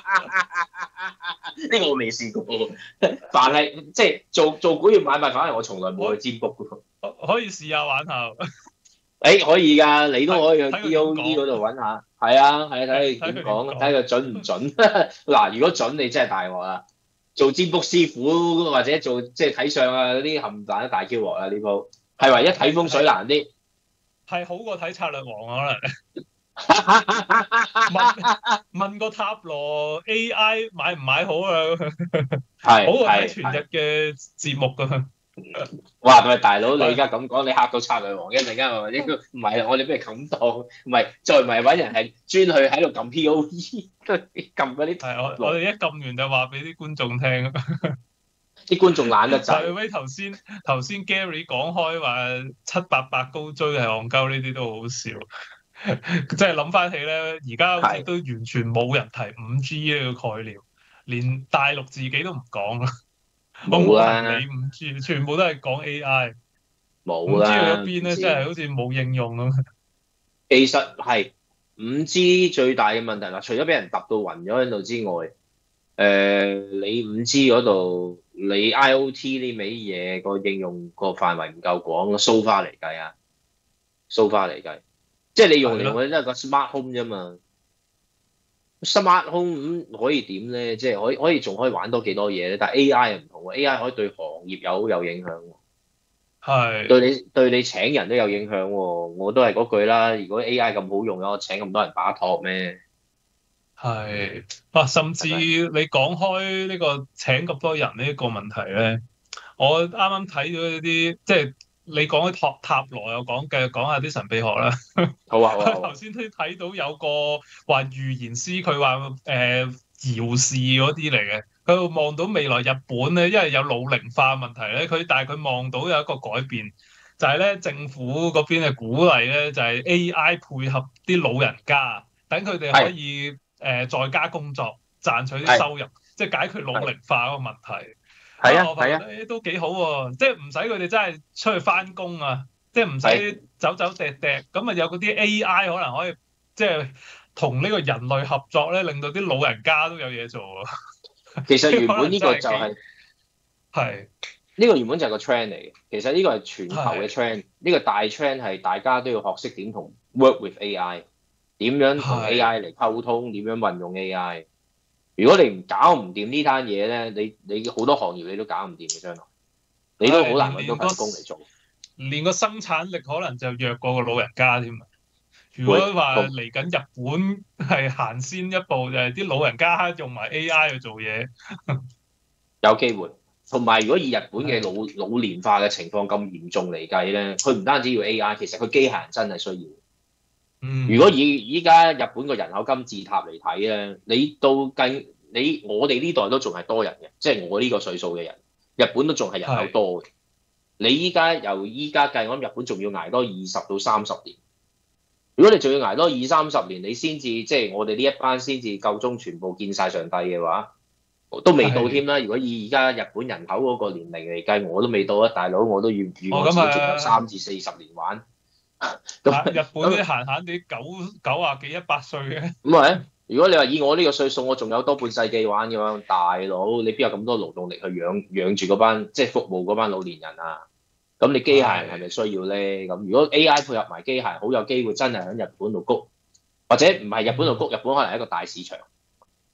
呢個我未試過，凡係即係做做股票買賣，反而我從來冇去占卜嘅喎。 可可以試下玩下， 誒可以㗎，你都可以去睇佢 D 點 O E 講， 嗰度揾下。係啊，係啊，睇睇佢睇佢點點講， 講。 睇佢準唔準。嗱，如果準，你真係大鑊啦！做占卜師傅或者做即係睇相啊嗰啲冚唪唥都大 Q 鑊啊！呢鋪係唯一睇風水難啲。 係好過睇策略王可能。問問個塔羅 A I 買唔買好啊？ 係好過睇係全日係。 嘅節目㗎。 哇！喂，大佬，你而係家咁講，你嚇到策略王一陣間話應該唔係，我哋不如咁當，唔係再唔係揾人係專去喺度撳 P O E，撳嗰啲係我我哋一撳完就話俾啲觀眾聽。 啲觀眾懶得就滯。 係頭先頭先 Gary 講開話七八八高追係戇鳩，呢啲都好笑。即係諗翻起咧，而家好似係都完全冇人提五 G 呢個概念，連大陸自己都唔講啦。我冇冇人啦， 理五 G，全部都係講 A I。五 G 去冇啦， 咗邊咧？ 唔知真係好似冇應用咁。 其實係五 G 最大嘅問題啦，除咗俾人揼到暈咗喺度之外，誒、你五 G 嗰度你 I O T 呢味嘢個應用個範圍唔夠廣咯，so far 嚟計啊，so far 嚟計，即係你用嚟係咯， 用去都係個 smart home 啫嘛。smart home 咁可以點咧？即係可以可以仲可以玩多幾多嘢咧？但係 A I 又唔同喎，A I 可以對行業有有影響喎， 係對你對你請人都有影響喎。我都係嗰句啦，如果 A I 咁好用，我請咁多人把托咩？ 係啊，甚至係咪？ 你講開呢個請咁多人呢個問題咧，我啱啱睇咗一啲，即係你講起塔塔羅又講嘅，講下啲神秘學啦。 好啊好啊好啊， 頭先都睇到有個話預言師，佢話誒遙視嗰啲嚟嘅，佢望到未來日本咧，因為有老齡化問題咧，佢但係佢望到有一個改變，就係咧政府嗰邊嘅鼓勵咧，就係 A I 配合啲老人家，等佢哋可係以誒、呃在家工作，賺取啲係收入，即係解決老齡化嗰個問題。啊， 係啊係啊我發覺誒都幾好喎，即係唔使佢哋真係出去翻工啊，即係唔係。 使走走趯趯，咁啊有嗰啲 A I 可能可以即係同呢個人類合作咧，令到啲老人家都有嘢做啊。 其實即係可能原本呢真係幾個就係、 係呢個原本就係個 trend 嚟嘅。其實呢個係全球嘅係 trend，呢個大 trend 係大家都要學識點同 work with A I，點樣同 A I 嚟溝通，點樣運用 A I。如果你唔搞唔掂呢單嘢咧，你你好多行業你都搞唔掂嘅，將來你都好難揾到份工嚟做。 連個生產力可能就弱過個老人家添啊！如果話會嚟緊日本係行先一步，就係啲老人家用埋 A I 去做嘢。 有機會。同埋如果以日本嘅老老年化嘅情況咁嚴重嚟計咧，佢唔單止要 A I，其實佢機械人真係需要。 嗯， 如果以依家日本個人口金字塔嚟睇咧，你到近你我哋呢代都仲係多人嘅，即係我呢個歲數嘅人，日本都仲係人口多嘅。你依家由依家計，我諗日本仲要捱多二十到三十年。如果你仲要捱多二三十年，你先至即係我哋呢一班先至夠鐘全部見晒上帝嘅話，都未到添啦。如果以而家日本人口嗰個年齡嚟計，我都未到啊，大佬我都預預我自己仲有三至四十年玩。 咁日本啲閒閒地九九啊幾一百歲嘅， 咁係。如果你話以我呢個歲數，我仲有多半世紀玩嘅話，大佬你邊有咁多勞動力去養養住嗰班即係服務嗰班老年人啊？咁你機械人係咪需要咧？咁如果 A I 配合埋機械，好有機會真係喺日本度谷，或者唔係日本度谷，日本可能係一個大市場。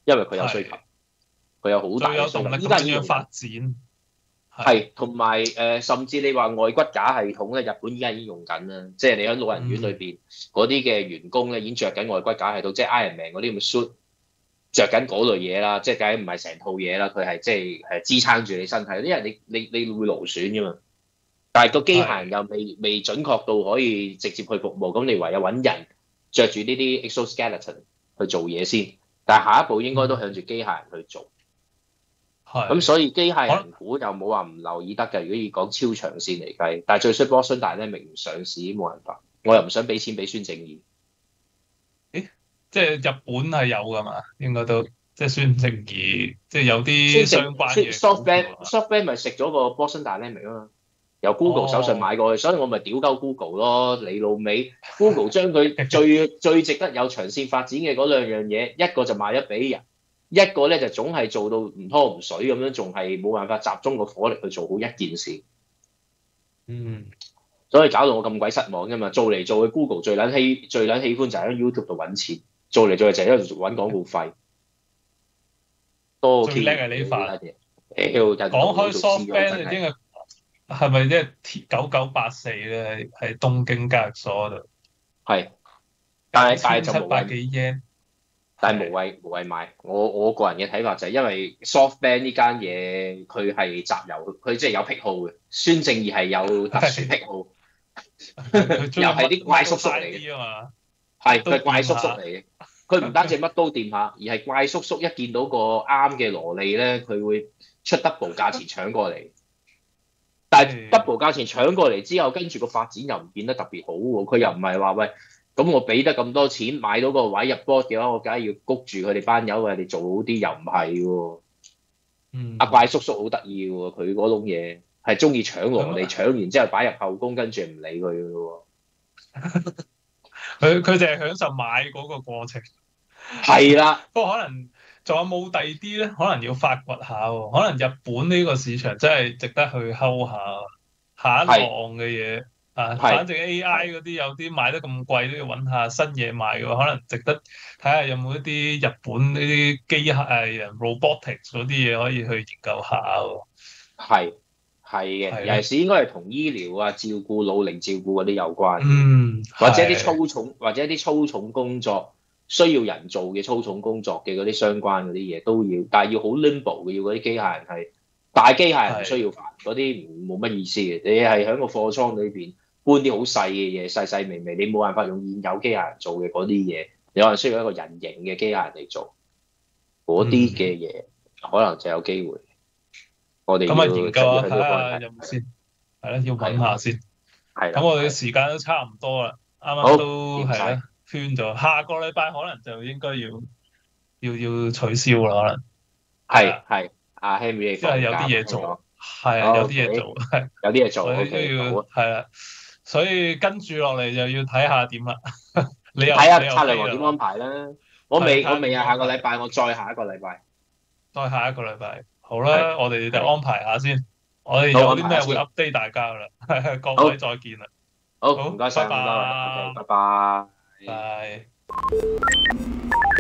因為佢有需求，佢有好大最有嘅需求。 動力咁依家已經用樣發展， 係同埋誒，甚至你話外骨架系統咧，日本依家已經用緊啦。即係你喺老人院裏邊嗰啲嘅員工咧，已經着緊外骨架系統，即係 Iron Man 嗰啲咁嘅 suit，着緊嗰類嘢啦。即係梗係唔係成套嘢啦，佢係即係係支撐住你身體，因為你你你會勞損噶嘛。但係個機械人又未未準確到可以直接去服務，咁你唯有揾人着住呢啲 exoskeleton 去做嘢先。但係下一步應該都向住機械人去做。咁所以機械人股又冇話唔留意得嘅。如果要講超長線嚟計，但係最衰 Boston Dynamics唔上市冇辦法，我又唔想俾錢俾孫正義。 誒，即係日本係有㗎嘛？應該都即係孫正義，即係有啲相關嘅。 SoftBank SoftBank 咪食咗個 Boston Dynamics 啊嘛，由 Google 手上買過去，哦、所以我咪屌鳩 Google 咯。你老味 Google 將佢最最值得有長線發展嘅嗰兩樣嘢，一個就賣咗俾人。一個咧就總係做到唔拖唔水咁樣，仲係冇辦法集中個火力去做好一件事。 嗯， 所以搞到我咁鬼失望㗎嘛。做嚟做去 Google 最撚喜最撚喜歡就係喺 YouTube 度揾錢，做嚟做去就係喺度揾廣告費。多最叻係呢塊。 誒， 講開 SoftBank 應該係咪即係九九八四咧？喺東京交易所度。 係，但係但係就七冇百幾 yen。 但係無謂無謂買，我我個人嘅睇法就係因為 SoftBank 呢間嘢佢係集郵，佢即係有癖好嘅。孫正義係有特殊癖好，又係啲怪叔叔嚟嘅嘛。係佢係怪叔叔嚟嘅，佢唔單止乜都掂下，而係怪叔叔一見到個啱嘅蘿莉咧，佢會出 double 價錢搶過嚟。但係 double 價錢搶過嚟之後，跟住個發展又唔變得特別好喎。佢又唔係話喂。咁我俾得咁多錢買到個位入 board 嘅話，我梗係要谷住佢哋班友，佢哋做好啲，又唔係喎。 嗯， 阿怪叔叔好得意喎，佢嗰種嘢係中意搶羅莉，搶完之後擺入後宮，跟住唔理佢嘅喎。 佢佢淨係享受買嗰個過程。 係啦， 不過可能仲有冇第二啲咧？可能要發掘下喎。可能日本呢個市場真係值得去睺下下一浪嘅嘢。啊，反正 A I 嗰啲有啲賣得咁貴，都要揾下新嘢賣嘅話，可能值得睇下有冇一啲日本呢啲機械人 robotics 嗰啲嘢可以去研究下喎。 係係嘅，尤其是應該係同醫療啊、照顧老齡照顧嗰啲有關。 嗯， 或者啲粗重或者啲粗重工作需要人做嘅粗重工作嘅嗰啲相關嗰啲嘢都要，但係要好 nimble 嘅，要嗰啲機械人係大機械人唔需要煩，嗰啲冇乜意思嘅。你係喺個貨倉裏邊。搬啲好細嘅嘢，細細微微，你冇辦法用現有機械人做嘅嗰啲嘢，你可能需要一個人形嘅機械人嚟做嗰啲嘅嘢，可能就有機會。我哋咁啊研究下睇下有冇先，係啦，要揾下先。係啦。咁我哋嘅時間都差唔多啦，啱啱都係啦，圈咗。下個禮拜可能就應該要要要取消啦，可能。 係係，阿 Henry 因為有啲嘢做，係啊，有啲嘢做，係有啲嘢做， 所以都要係啦。所以跟住落嚟就要睇下點啦。你又睇下策略王點安排啦。我未我未啊，下個禮拜我再下一個禮拜， 再下一個禮拜。好啦，我哋就安排下先。我哋有啲咩會 update 大家噶啦。各位再見啦。 好，唔該晒， 拜拜， 拜拜， 拜。